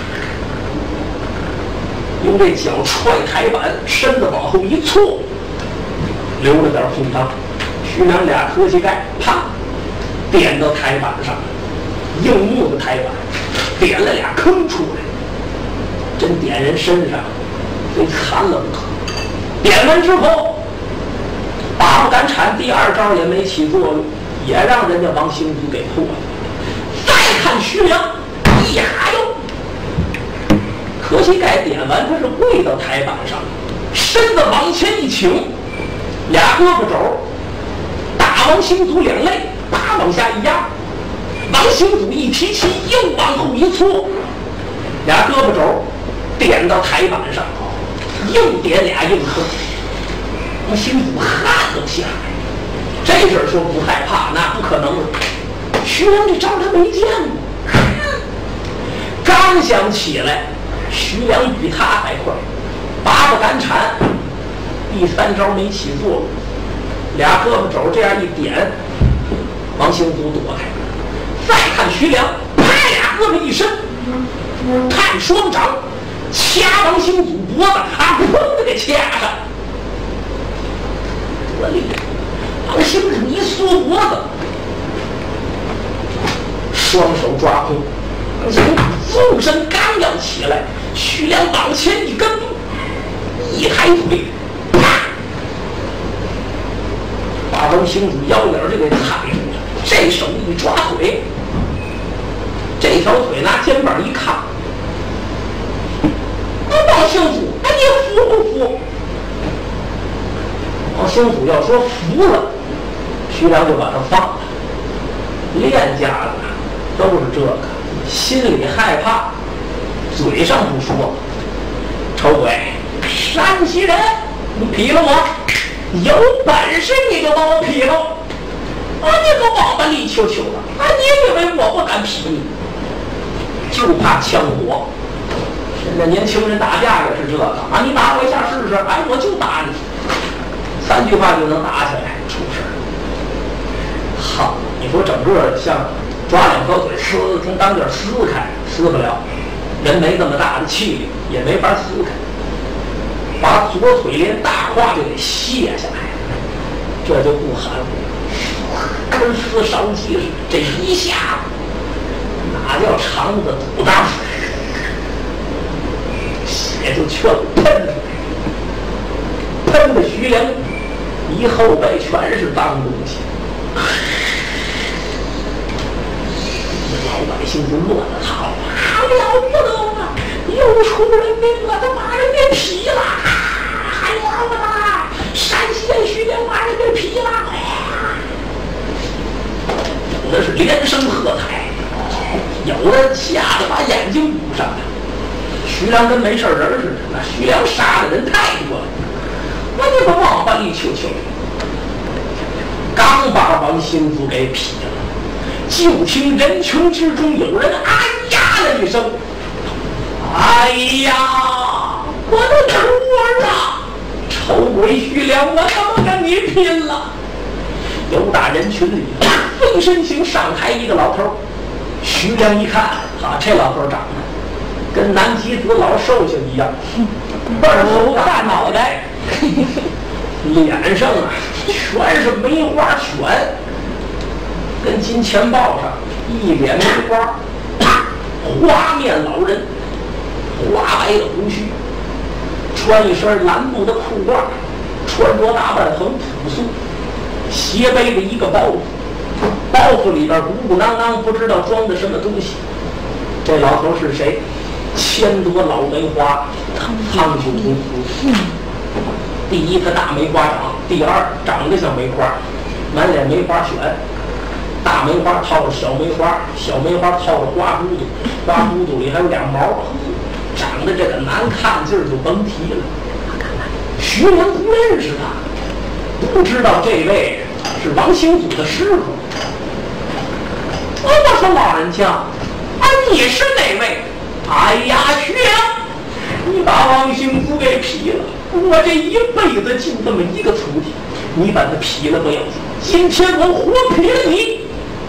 S3: 用这脚踹台板，身子往后一错，留了点空当。徐良俩磕膝盖，啪点到台板上，硬木的台板点了俩坑出来，真点人身上最惨了不可。点完之后，八不敢铲，第二招也没起作用，也让人家王兴祖给破了。再看徐良，一哈哟，磕膝盖点完，他是跪到台板上，身子往前一倾，俩胳膊肘打王兴祖两肋，啪往下一压，王兴祖一提气，又往后一搓，俩胳膊肘点到台板上， 硬点俩硬磕，王兴祖汗都下来。这事儿说不害怕，那不可能了。徐良这招他没见过，刚想起来，徐良比他还快，八不敢铲，第三招没起作用，俩胳膊肘这样一点，王兴祖躲开。再看徐良，啪，俩胳膊一伸，看双掌掐王兴祖脖子，他砰的给掐上。我厉害！王兴祖一缩脖子，双手抓空，王兴祖纵身刚要起来，徐良往前一跟步，一抬腿，啪，把王兴祖腰眼就给踩住了。这手一抓腿，这条腿拿肩膀一看，王兴祖，哎，你服不服？王兴祖要说服了，徐良就把他放了。练家子都是这个，心里害怕，嘴上不说。丑鬼，山西人，你劈了我，有本事你就把我劈了！啊，你个王八力球球的！啊，你以为我不敢劈你？就怕枪火。现在年轻人打架也是这个啊，你打我一下试试，哎，我就打你，三句话就能打起来，出事。好，你说整个像抓两条腿撕，从当间撕开，撕不了，人没那么大的气力，也没法撕开，把左腿连大胯就给卸下来，这就不含糊。跟撕烧鸡似的，这一下哪叫肠子肚大，血就全喷出来，喷的徐良一后背全是脏东西。老百姓就乱了套了，了不得了！又出人命了，他把人给劈了，还了不得！山西人徐良把人给劈了，有的是连声喝彩，有的吓得把眼睛捂上了。徐良跟没事人似的，那徐良杀的人太多了，我这个王八力球球，刚把王兴祖给劈了。就听人群之中有人哎呀了一声，哎呀，我的徒儿啊，丑鬼徐良，我怎么跟你拼了？有打人群里飞身形上台一个老头，徐良一看啊，这老头长得跟南极子老寿星一样，倍儿厚大脑袋，脸上啊全是梅花卷，跟金钱豹上一脸梅花，花面老人，花白的胡须，穿一身蓝布的裤褂，穿着打扮很朴素，斜背着一个包袱，包袱里边鼓鼓囊囊，不知道装的什么东西。这老头是谁？千朵老梅花，汤九公夫。第一，他大梅花长；第二，长得像梅花，满脸梅花选。大梅花套着小梅花，小梅花套着花骨朵，花骨朵里还有俩毛，长得这个难看劲儿就甭提了。徐良不认识他，不知道这位是王兴祖的师傅。哦，我说老人家，啊，你是哪位？哎呀，徐良，你把王兴祖给劈了，我这一辈子就这么一个徒弟，你把他劈了不要紧，今天我活劈了你。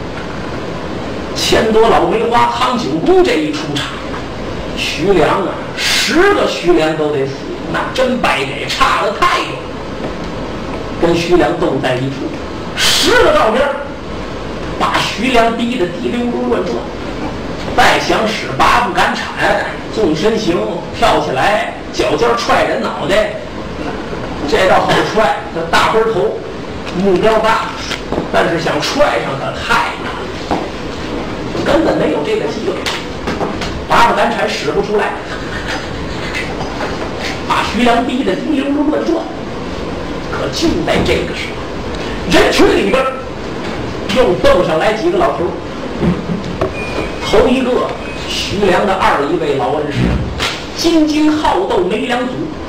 S3: 千朵老梅花汤九公这一出场，徐良啊，十个徐良都得死，那真白给，差得太远。跟徐良斗在一处，十个照片把徐良逼得滴溜溜乱转。再想使八步赶铲，纵身行，跳起来，脚尖踹人脑袋，这倒好踹，他大分头，目标大，但是想踹上他太难了，根本没有这个机会。八步赶铲使不出来，把徐良逼得滴溜溜乱转。可就在这个时候，人群里边又蹦上来几个老头。头一个，徐良的二一位老恩师，金睛好斗没两祖，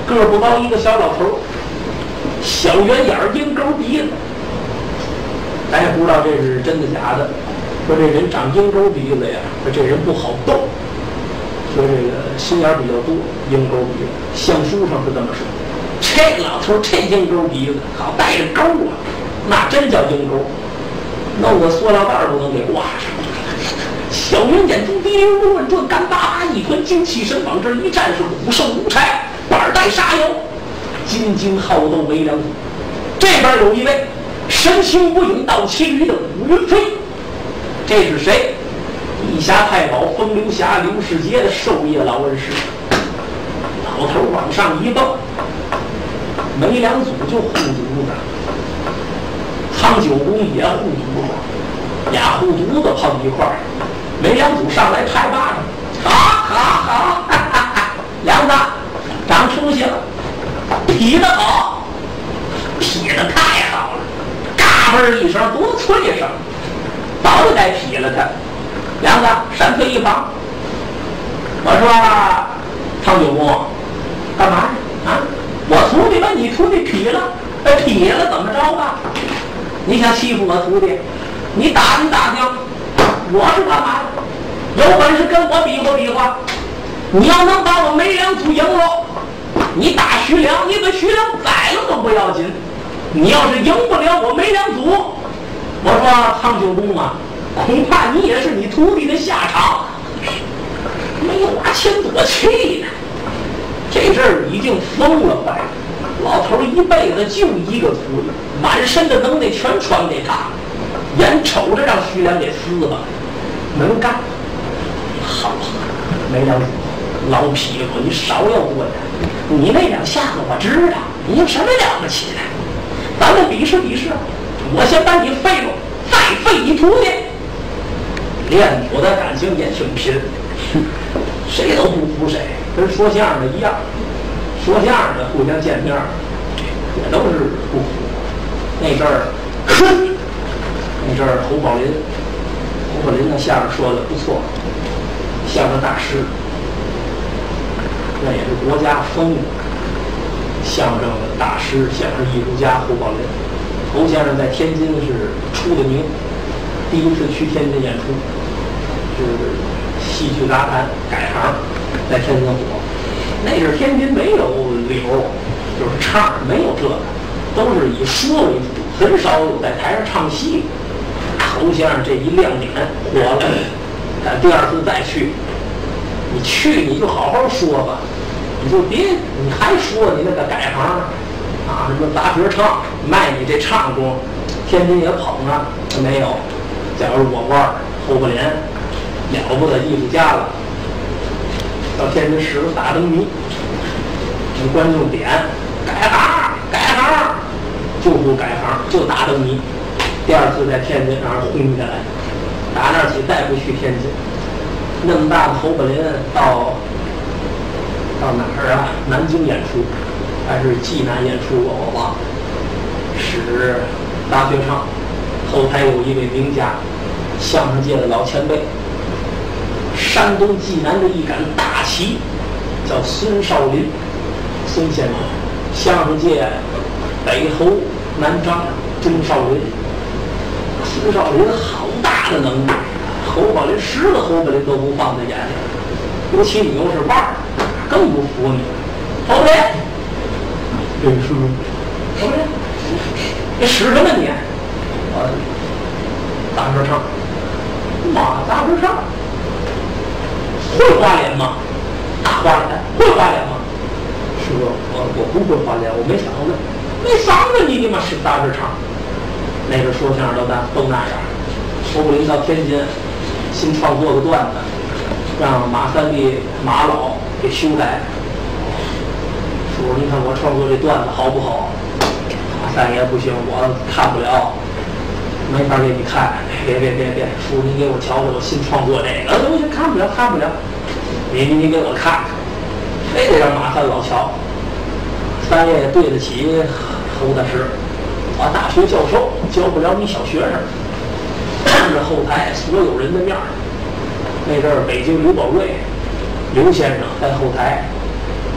S3: 个儿不高一个小老头，小圆眼儿，鹰钩鼻子。咱也不知道这是真的假的。说这人长鹰钩鼻子呀，说这人不好斗。说这个心眼比较多，鹰钩鼻子。相书上是这么说。这老头这鹰钩鼻子，好带着钩啊，那真叫鹰钩，弄个塑料袋都能给挂上。小圆眼珠滴溜乱转，干巴巴一团精气神往这一站，是五兽无差，板带沙腰，金睛好斗为良。这边有一位神行无影到其余的武云飞，这是谁？地下太保风流侠刘世杰的授业老恩师。老头往上一蹦，没两组就护犊子，汤九公也护犊子，俩护犊子碰一块儿，没两组上来拍巴掌，好好好，哈哈哈，梁子长出息了，劈得好，劈得太好了，嘎嘣一声多脆声，早就该劈了他。梁子闪退一旁，我说汤九公干嘛啊？我徒弟把你徒弟劈了，被劈了怎么着吧？你想欺负我徒弟，你打听打听，我是干嘛的？有本事跟我比划比划，你要能把我梅良祖赢了，你打徐良，你把徐良宰了都不要紧，你要是赢不了我梅良祖，我说汤九公啊，恐怕你也是你徒弟的下场。没花钱多气呢，这阵儿已经疯了坏了。老头一辈子就一个徒弟，满身的能耐全传给他，眼瞅着让徐良给撕了，能干。好，梅良祖老匹夫，你少要多呀！你那两下子我知道，你有什么了不起的？咱们比试比试，我先把你废了，再废你徒弟。练武的感情也挺拼，谁都不服谁，跟说相声的一样。说相声的互相见面也都是不服。那阵儿，那阵儿侯宝林，侯宝林的相声说的不错，相声大师，那也是国家风的相声的大师，相声艺术家侯宝林。侯先生在天津是出了名，第一次去天津演出，就是戏剧杂谈改行，在天津火。那阵儿天津没有柳，就是唱，没有这个，都是以说为主，很少有在台上唱戏。侯先生这一亮点火了，但第二次再去，你去你就好好说吧，你就别你还说你那个改行啊，什么杂学唱，卖你这唱功，天津也捧啊，没有。假如我腕儿侯宝林了不得艺术家了。到天津使个大灯谜，那观众点改行改行，就不改行，就大灯谜。第二次在天津让人轰下来，打那儿起再不去天津。那么大的侯宝林到到哪儿啊？南京演出还是济南演出我忘了，使大学唱。后台有一位名家，相声界的老前辈，山东济南的一杆大旗，叫孙少林，孙先生，相声界北侯南张中少林。孙少林好大的能耐，侯宝林十个侯宝林都不放在眼里，尤其你又是腕儿，更不服你。侯宝林，这是侯宝林，你使什么你？啊，大说唱，妈大说唱。会花脸吗？大花脸会花脸吗？师傅，我我不会花脸，我没嗓子。没嗓子你他妈是大市场。那个说相声都那都那样。侯宝林到天津，新创作个段子，让马三立马老给修改。师傅，你看我创作这段子好不好？马三爷不行，我看不了。没法给你看，别别别别，叔，你给我瞧瞧，我新创作这个，东西看不了，看不了。你你你给我看看，非得让马三老瞧。三爷也对得起侯大师，我大学教授教不了你小学生。当着后台所有人的面儿，那阵儿北京刘宝瑞刘先生在后台，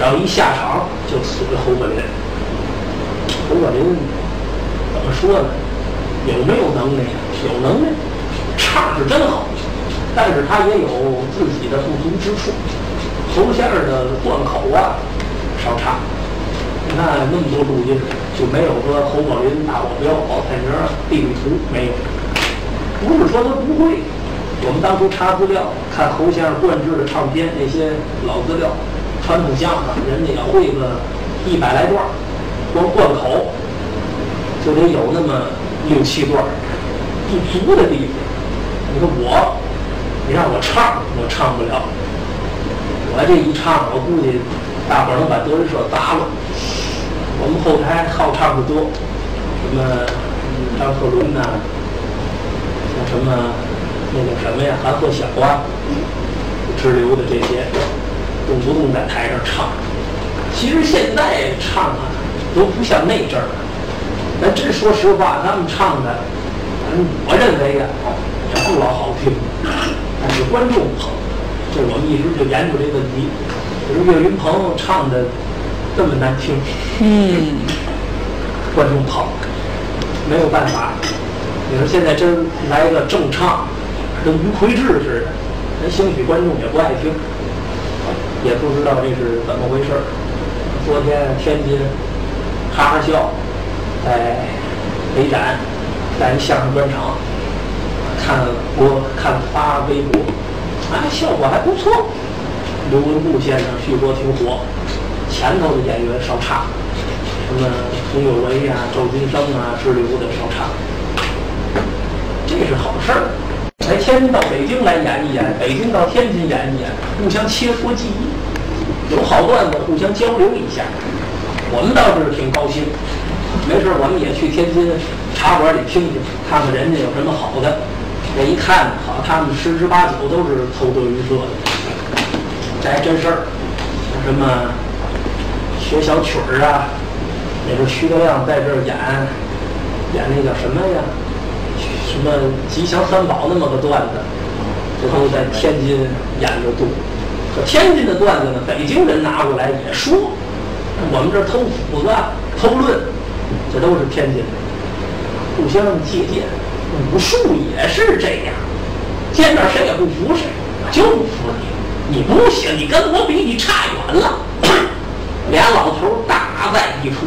S3: 然后一下场就死了侯宝林。侯宝林怎么说呢？有没有能耐？有能耐，唱是真好，但是他也有自己的不足之处。侯先生的贯口啊少唱。你看那么多录音，就没有说侯宝林、大保镖、宝菜名、地理图没有。不是说他不会，我们当初查资料，看侯先生灌制的唱片那些老资料，传统相声人家也会个一百来段，光贯口就得有那么六七段，不足的地方。你说我，你让我唱，我唱不了。我这一唱，我估计大伙儿能把德云社砸了。我们后台好唱的多，什么张鹤伦呐、啊，像什么那个什么呀，韩鹤晓啊，支流的这些，动不动在台上唱。其实现在唱啊，都不像那阵儿了。但真说实话，他们唱的，我认为呀、啊，也不老好听，但是观众捧。这我们一直就研究这个问题。就是岳云鹏唱的这么难听，
S2: 嗯，
S3: 观众捧，没有办法。你说现在真来个正唱，跟于魁智似的，人兴许观众也不爱听，也不知道这是怎么回事。昨天天津哈哈笑在北展在相声专场看播看发微博，哎，效果还不错。刘文步先生、徐国挺火，前头的演员少唱，什么佟有为呀、周金生啊、支流的少唱，这是好事儿。来天津到北京来演一演，北京到天津演一演，互相切磋技艺，有好段子互相交流一下，我们倒是挺高兴。没事，我们也去天津茶馆里听听，看看人家有什么好的。这一看，好，他们十之八九都是偷德云社的，这还真事儿。什么学小曲儿啊，那时候徐德亮在这儿演演那个什么呀，什么吉祥三宝那么个段子，这都在天津演的多。可天津的段子呢，北京人拿过来也说，我们这儿偷斧子、偷论，这都是天津的，互相借鉴。武术也是这样，见面谁也不服谁，我就不服你，你不行，你跟我比，你差远了。俩老头打在一处，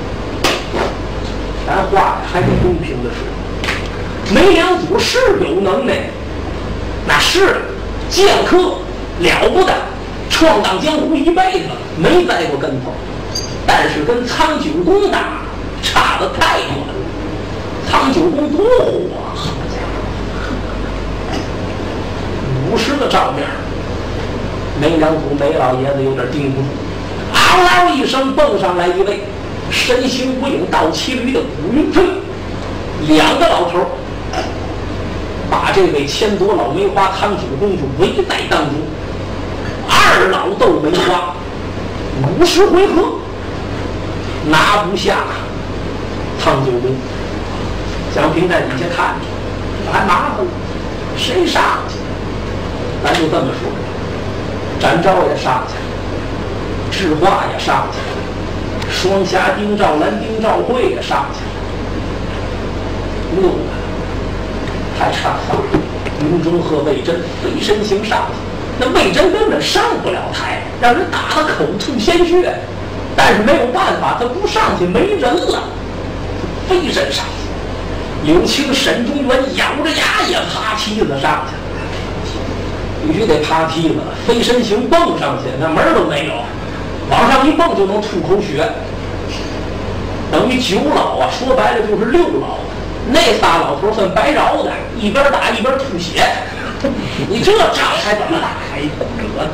S3: 咱话还得公平的说，梅良祖是有能耐，那是剑客了不得，闯荡江湖一辈子没栽过跟头，但是跟苍九公打差得太远了。苍九公多火啊！好家伙，五十个照面，梅良祖梅老爷子有点盯不住，嗷嗷一声蹦上来一位身形无影倒骑驴的古云飞，两个老头把这位千朵老梅花苍九公主围在当中，二老斗梅花，五十回合拿不下苍九公。蒋平在底下看着，还麻烦了，谁上去？咱就这么说，展昭也上去了，智化也上去了，双侠丁兆兰、丁兆会也上去了，六个还差仨，云中鹤、魏征飞身行上去，那魏征根本上不了台，让人打得口吐鲜血，但是没有办法，他不上去没人了，飞身上去。柳青、沈中原咬着牙也爬梯子上去，必须得爬梯子，飞身行蹦上去，那门儿都没有，往上一蹦就能吐口血，等于九老啊，说白了就是六老，那仨老头算白饶的，一边打一边吐血，你这仗还怎么打？还得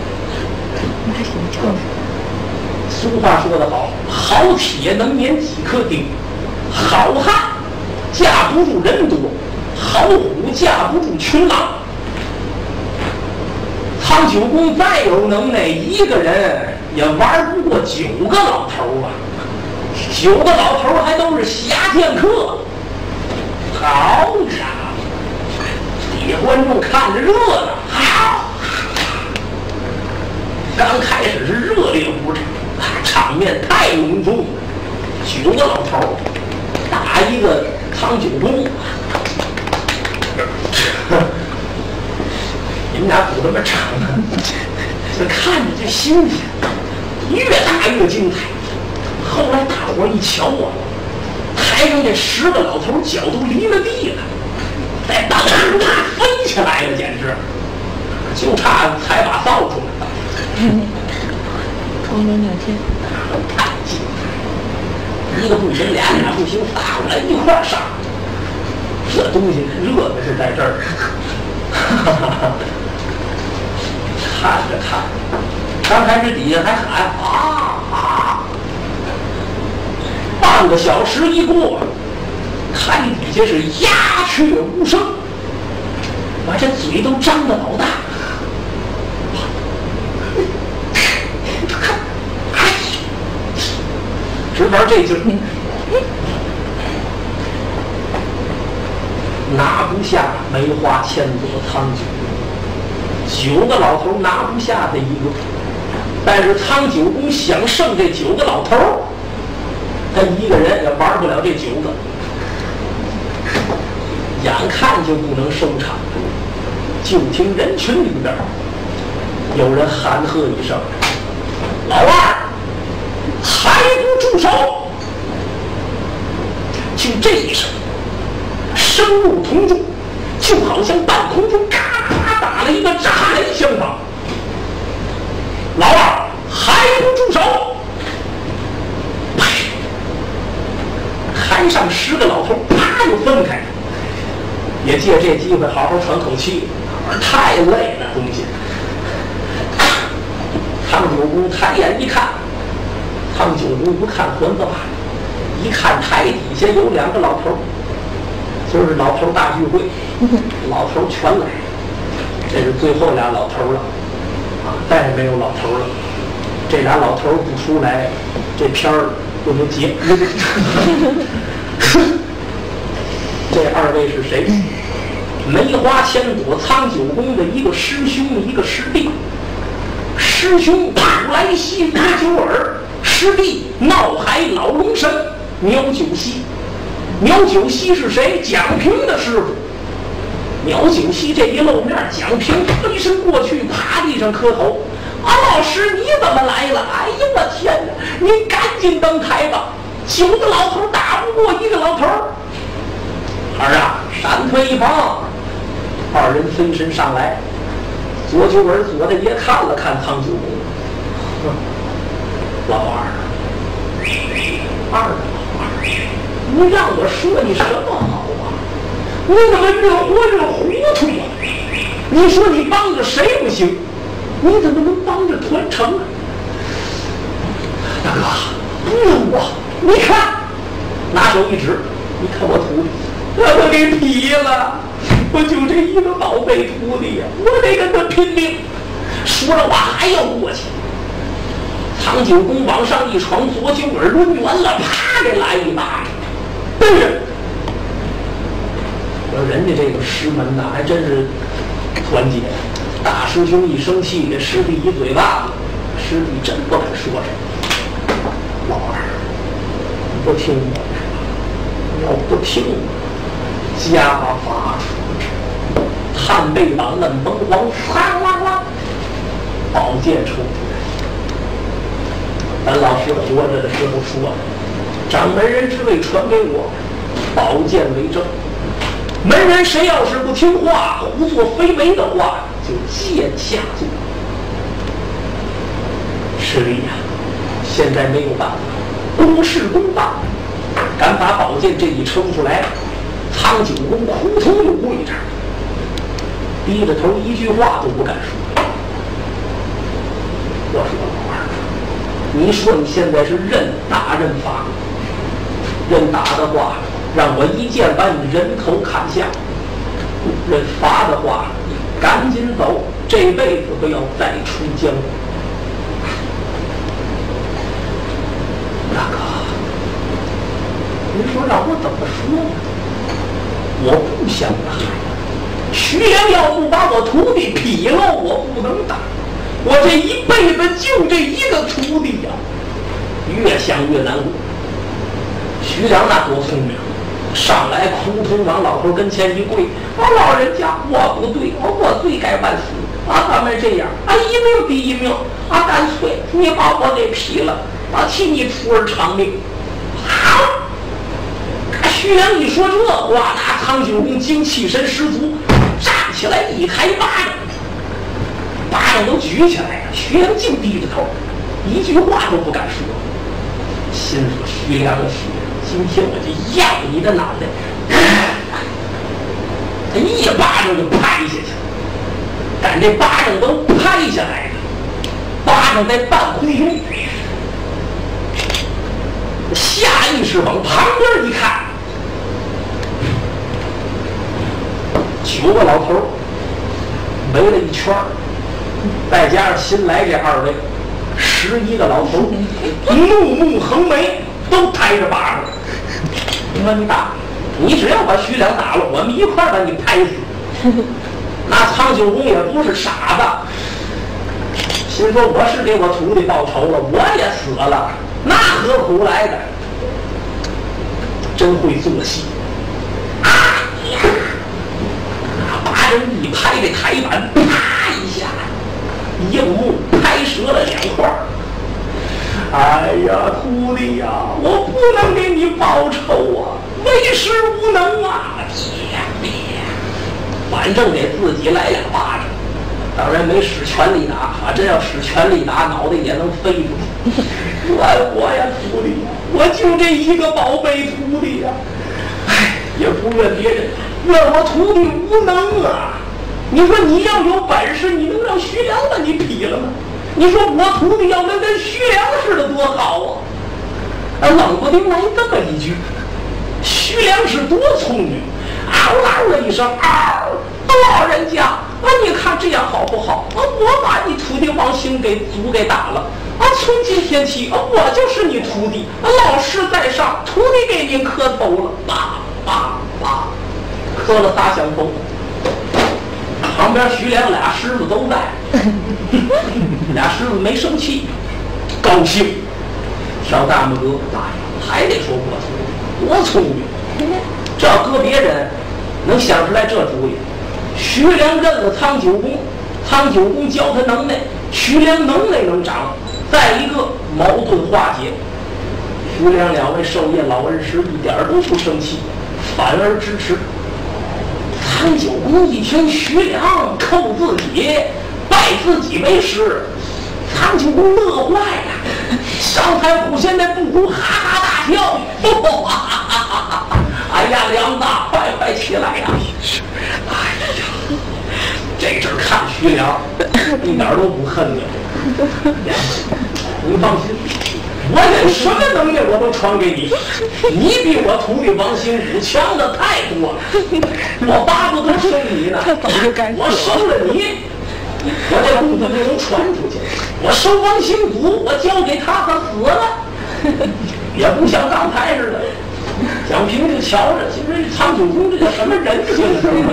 S3: 俗话说得好，好铁能碾几颗钉，好汉架不住人多，好虎架不住群狼。苍九公再有能耐，一个人也玩不过九个老头啊！九个老头还都是侠剑客，好家伙！底下观众看着热闹，好， 刚开始是热烈鼓掌，场面太隆重了。九个老头儿打一个汤九公，你们俩鼓这么长呢，这看着这新鲜，越打越精彩。后来大伙儿一瞧啊，台上这十个老头脚都离了地了，在当时飞起来了，简直就差踩把扫帚了。
S2: 光轮两天，
S3: 太精彩！一个不行，俩俩不行，仨人一块儿上。这东西热的是在这儿，看着看着，刚开始底下还喊啊啊，半个小时一过，台底下是鸦雀无声，把这嘴都张得老大。直玩这劲儿，拿不下梅花千朵苍九，九个老头拿不下这一个，但是苍九公想胜这九个老头，他一个人也玩不了这九个，眼看就不能收场，就听人群里边有人喊喝一声：“老二！”还不住手！就这一声，声入铜柱，就好像半空中嘎嘎打了一个炸雷相当。老二还不住手！啪！台上十个老头啪就分开，也借这机会好好喘口气，太累了东西。汤九公抬眼一看。汤九公不看混子吧，一看台底下有两个老头，就是老头大聚会，老头全来，这是最后俩老头了，啊，再也没有老头了。这俩老头不出来，这片儿就没结。这二位是谁？梅花千朵苍九公的一个师兄，一个师弟。师兄普莱西罗九耳。师弟闹海老龙神苗九溪，苗九溪是谁？蒋平的师傅。苗九溪这一露面，蒋平飞身过去，趴地上磕头：“啊，老师你怎么来了？哎呦我天哪！您赶紧登台吧，九个老头打不过一个老头。”儿啊，闪退一旁。二人飞身上来，左九耳左的也看了看汤九公，老二，二的老二，你让我说你什么好啊？你怎么越活越糊涂啊？你说你帮着谁不行？你怎么能帮着团城啊？大哥，不用我，你看，拿手一指，你看我徒弟，让他给劈了，我就这一个宝贝徒弟呀，我得跟他拼命。说着话还要过去。汤九公往上一闯，左九耳抡圆了，啪给来一巴掌。但是，说人家这个师门呐，还真是团结。大师兄一生气，给师弟一嘴巴子，师弟真不敢说什么。老二，你不听我的，要不听我，家法出，探背党嫩崩黄，唰啦啦，宝剑出。咱老师活着的时候说，掌门人之位传给我，宝剑为证。门人谁要是不听话，胡作非为的话，就剑下罪。师弟呀，现在没有办法，公事公办，敢把宝剑这一抽出来，汤九公扑通就跪着，低着头一句话都不敢说。我说老二，你说你现在是认打认罚，认打的话，让我一剑把你人头砍下；认罚的话，你赶紧走，这辈子不要再出江湖。大哥，您说让我怎么说呢？我不想打呀，徐良要不把我徒弟劈了，我不能打。 我这一辈子就这一个徒弟呀、啊，越想越难过。徐良那多聪明，上来哭痛往老头跟前一跪，我老人家我不对，我我罪该万死啊！咱们这样啊，一命抵一命啊，干脆你把我给劈了啊，替你徒儿偿命。好。徐良一说这话，那苍九公精气神十足，站起来一抬巴掌，巴掌都举起来了。徐良净低着头，一句话都不敢说。心说徐良的徐良，今天我就要你的脑袋！他一巴掌就拍下去了，但这巴掌都拍下来了，巴掌在半空中，下意识往旁边一看。九个老头围了一圈，再加上新来这二位，十一个老头，怒目横眉，都抬着巴掌。闷大，你只要把徐良打了，我们一块把你拍死。那苍九公也不是傻子，心说我是给我徒弟报仇了，我也死了，那何苦来的？真会做戏。把人一拍这台板，啪一下，硬木拍折了两块。哎呀，徒弟呀、啊，我不能给你报仇啊，为时无能啊！别别，反正给自己来两巴掌，当然没使全力打啊！真要使全力打，脑袋也能飞出去。怪我呀，徒弟呀，我就这一个宝贝徒弟呀！哎，也不怨别人。怨我徒弟无能啊！你说你要有本事，你能让徐良把你劈了吗？你说我徒弟要能跟徐良似的多好啊！啊，冷不丁来这么一句，徐良是多聪明，嗷嗷的一声，嗷！老人家啊，你看这样好不好？啊，我把你徒弟王兴给祖给打了啊！从今天起啊，我就是你徒弟啊，老师在上，徒弟给您磕头了，叭叭叭。磕了仨响头，旁边徐良俩师傅都在，俩师傅没生气，高兴，挑大拇哥，哎呀，还得说我聪明，多聪明！这要搁别人，能想出来这主意。徐良认了苍九公，苍九公教他能耐，徐良能耐能长。再一个矛盾化解，徐良两位授业老恩师一点都不生气，反而支持。苍九公一听徐良扣自己，拜自己为师，苍九公乐坏了，上台虎现在不哭，哈哈大笑。哦哈哈哈哈哎呀，梁大，快快起来呀！哎呀，这阵看徐良一点都不恨你。你放心，我有什么能耐我都传给你，你比我徒弟王兴武强的太多了，我巴不得收你呢。我收了你，我这功夫就能传出去。我收王兴武，我交给他，他死了，也不像刚才似的。蒋平就瞧着，其实苍九公这叫什么人性？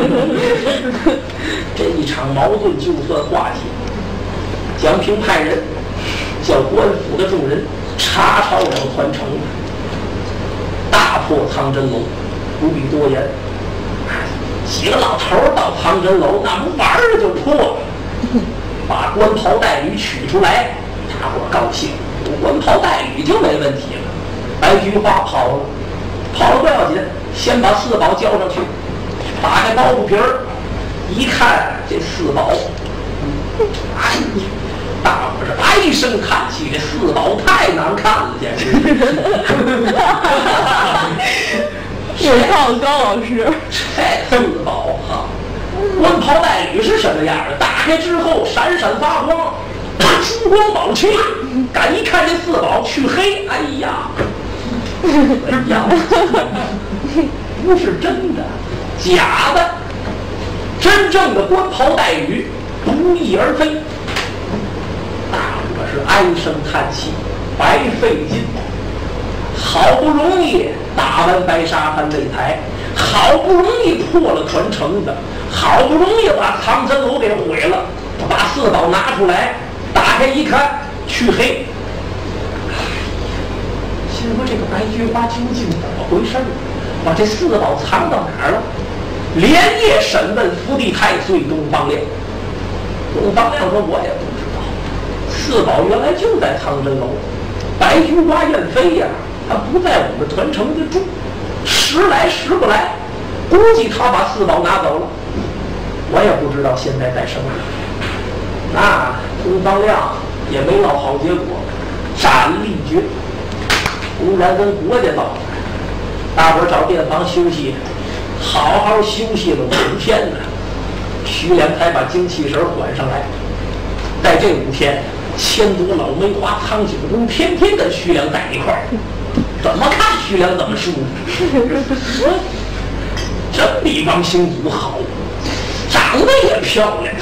S3: 这一场矛盾就算化解。蒋平派人叫官府的众人查抄两团城，大破藏真楼，不必多言。几个老头到藏真楼，那不玩儿就破了，把官袍带履取出来，大伙高兴，有官袍带履就没问题了。白菊花跑了，跑了不要紧，先把四宝交上去，打开包袱皮儿，一看这四宝，哎呀！大伙是唉声叹气，这四宝太难看了，简直！
S2: 有套高老师，
S3: 这四宝啊，官袍带履是什么样的？打开之后闪闪发光，珠光宝气。敢一看这四宝去黑，哎呀，哎呀，不是真的，假的。真正的官袍带履不翼而飞。大伙是唉声叹气，白费劲，好不容易打完白沙滩擂台，好不容易破了团城的，好不容易把藏真楼给毁了，把四宝拿出来， 打开一看，黢黑。心说这个白菊花究竟怎么回事？把这四宝藏到哪儿了？连夜审问伏地太岁东方亮。东方亮说：“我也不知道，四宝原来就在藏真楼。白菊花燕飞呀，他不在我们团城之中，时来时不来，估计他把四宝拿走了。我也不知道现在在什么。”那东方亮也没落好结果，斩立决，公然跟国家闹。大伙儿找店房休息，好好休息了五天呢，徐良才把精气神缓上来。在这五天，千朵老梅花苍九公天天跟徐良在一块儿，怎么看徐良怎么舒服。真比王兴祖好，长得也漂亮。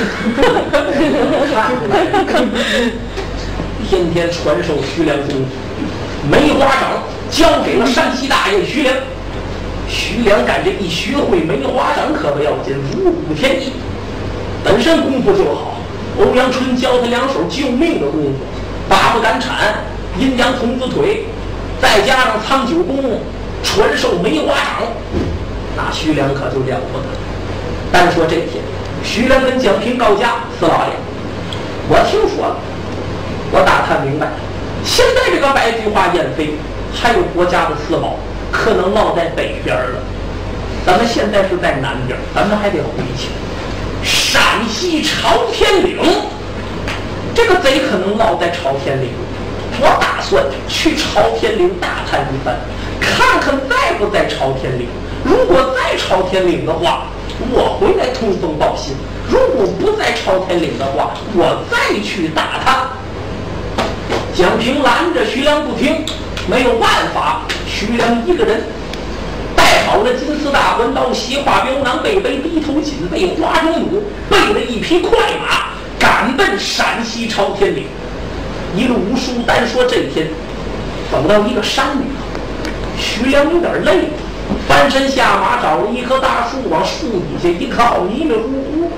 S3: 天天传授徐良功夫，梅花掌交给了山西大爷徐良。徐良干这一学会梅花掌可不要紧，如虎添翼，本身功夫就好。欧阳春教他两手救命的功夫，八不敢铲、阴阳童子腿，再加上苍九公传授梅花掌，那徐良可就了不得。单说这天，徐良跟蒋平告假：“四老爷，我听说了，我打探明白，现在这个白菊花燕飞，还有国家的四宝，可能落在北边了。咱们现在是在南边，咱们还得回去。陕西朝天岭，这个贼可能落在朝天岭。我打算去朝天岭打探一番，看看在不在朝天岭。如果在朝天岭的话，我回来通风报信；如果不在朝天岭的话，我再去打探。”蒋平拦着徐良不听，没有办法，徐良一个人带好了金丝大环刀、斜挎镖囊、背背低头锦背花中弩，备了一匹快马，赶奔陕西朝天岭。一路无书，单说这天走到一个山里头，徐良有点累了，翻身下马，找了一棵大树，往树底下一靠，迷迷糊糊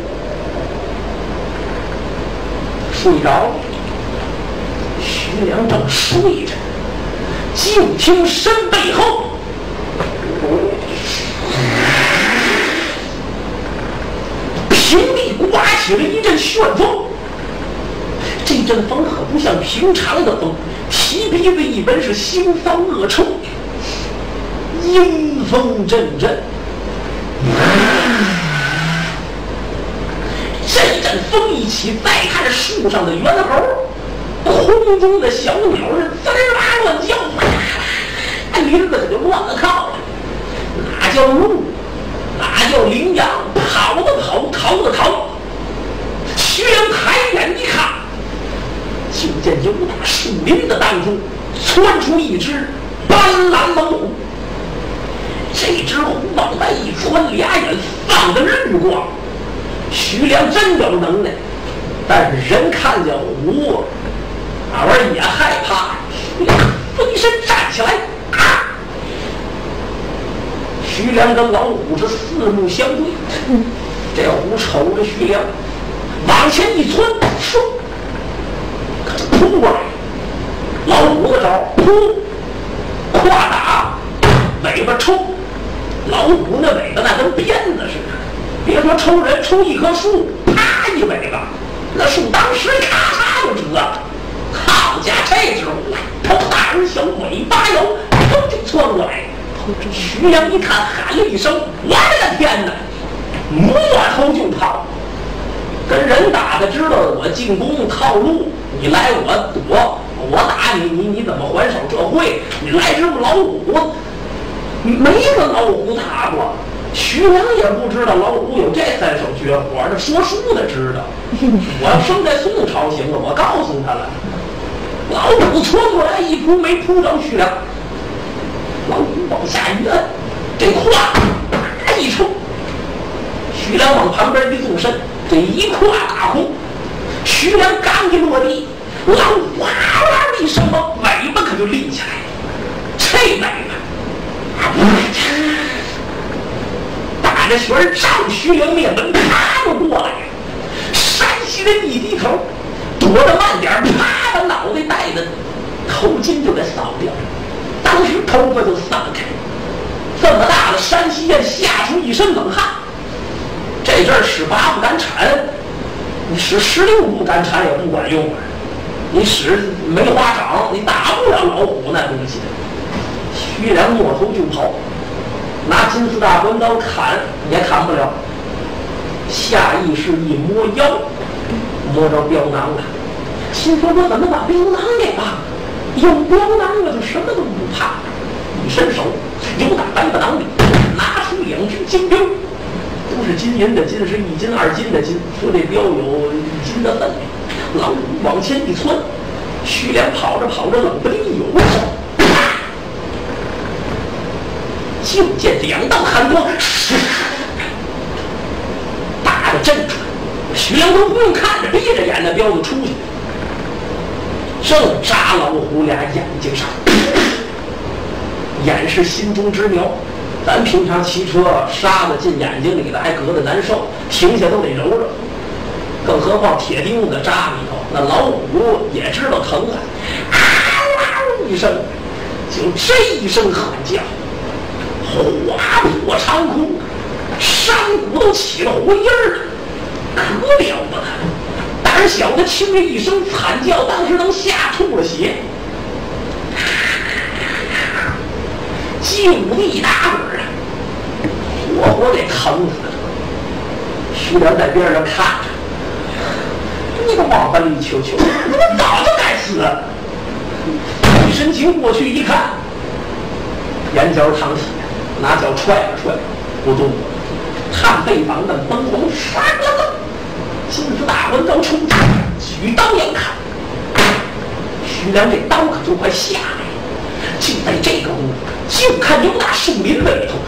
S3: 睡着了。徐良正睡着，就听身背后平地刮起了一阵旋风。这阵风可不像平常的风，提鼻子一闻是腥臊恶臭，阴风阵阵。这阵风一起，再看树上的猿猴，空中的小鸟是滋啦乱叫，林子可就乱了靠了。哪叫鹿，哪叫羚羊，跑的跑，逃的逃。徐良抬眼一看，就见由那树林的当中窜出一只斑斓猛虎。这只虎往外一窜，俩眼放的绿光。徐良真有能耐，但是人看见虎，那玩意儿也害怕。徐良飞身站起来，啊！徐良跟老虎是四目相对，这虎瞅着徐良，往前一窜，嗖，可就扑过来。老虎的招，扑，胯打，尾巴抽。老虎那尾巴那跟鞭子似的，别说抽人，抽一棵树，啪一尾巴，那树当时咔嚓就折了。好家伙，这只虎头大而小，尾巴摇，砰就窜过来。徐良一看，喊了一声：“我的天哪！”摸头就跑。跟人打的知道我进攻套路，你来我躲，我打你，你你怎么还手？这会你来只老虎，没跟老虎打过。徐良也不知道老虎有这三手绝活，这说书的知道。我要生在宋朝行了，我告诉他了。老虎窜过来一扑，没扑着徐良。老虎往下一摁，这胯一抽，徐良往旁边一纵身，这一胯打空。徐良刚一落地，老虎哇哇的一声，尾巴可就立起来了。这尾巴打着旋儿照徐良面门，啪就过来。山西人一低头，短躲得慢点，啪，把脑袋戴的头巾就给扫掉，当时头发就散开。这么大的山西人吓出一身冷汗。这阵儿使八不敢铲，你使十六不敢铲也不管用啊！你使梅花掌，你打不了老虎那东西。徐良摸头就跑，拿金丝大关刀砍也砍不了。下意识一摸腰，摸着镖囊了，心说我怎么把镖囊给忘了？有镖囊我就什么都不怕。一伸手，由打白布囊里拿出两只金镖，都是金银的金，是一斤二斤的金，说这镖有一斤的分量。老虎往前一窜，徐良跑着跑着，冷不丁一有就见两道寒光，打得震出来。徐良都不用看着，闭着眼的镖就出去，正扎老虎俩眼睛上。眼是心中之苗，咱平常骑车沙子进眼睛里了，还隔得难受，停下都得揉揉。更何况铁钉子扎里头，那老虎也知道疼啊，啊一声，就这一声喊叫，划破长空，山谷都起了灰烟儿，可了不得！胆小的听着一声惨叫，当时能吓吐了血。就地打滚啊，活活给疼死了。徐良在边上看着，你个王八绿球球，我早就该死了。一神情过去一看，眼角淌血，拿脚踹了踹，不动了。看背膀的崩红，唰啦啦，金丝大关刀冲出，举刀要砍。徐良这刀可就快下来了，就在这个功夫。就看有那树林里头，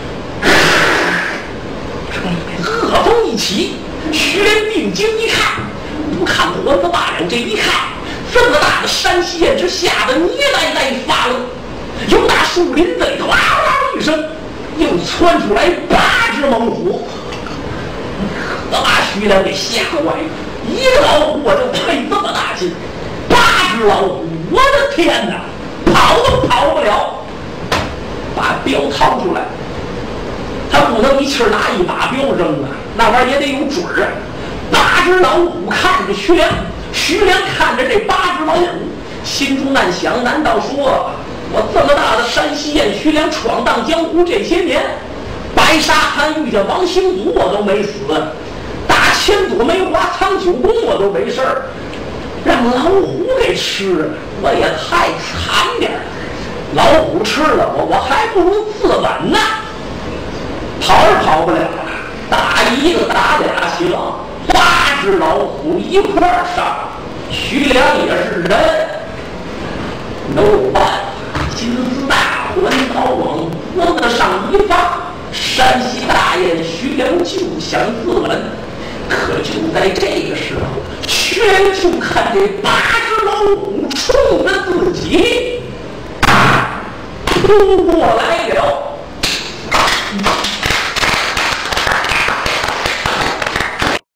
S3: 恶风一起，徐良定睛一看，不看活子罢了，这一看，这么大的山西燕之吓得捏呆呆发愣。有那树林子里头，嗷嗷一声，又窜出来八只猛虎，可把徐良给吓坏了。一个老虎我就费这么大劲，八只老虎，我的天哪，跑都跑不了。把镖掏出来，他不能一气拿一把镖扔啊，那玩意儿也得有准儿啊。八只老虎看着徐良，徐良看着这八只老虎，心中暗想：难道说我这么大的山西燕徐良闯荡江湖这些年，白沙滩遇见王兴祖我都没死，打千朵梅花苍九公我都没事儿，让老虎给吃了，我也太惨点了。老虎吃了我，我还不如自刎呢。跑是跑不了，打一个打俩行，八只老虎一块儿上，徐良也是人，没有办法，金丝大环刀往脖子上一放，山西大雁徐良就想自刎。可就在这个时候，徐良就看这八只老虎冲着自己扑过来了。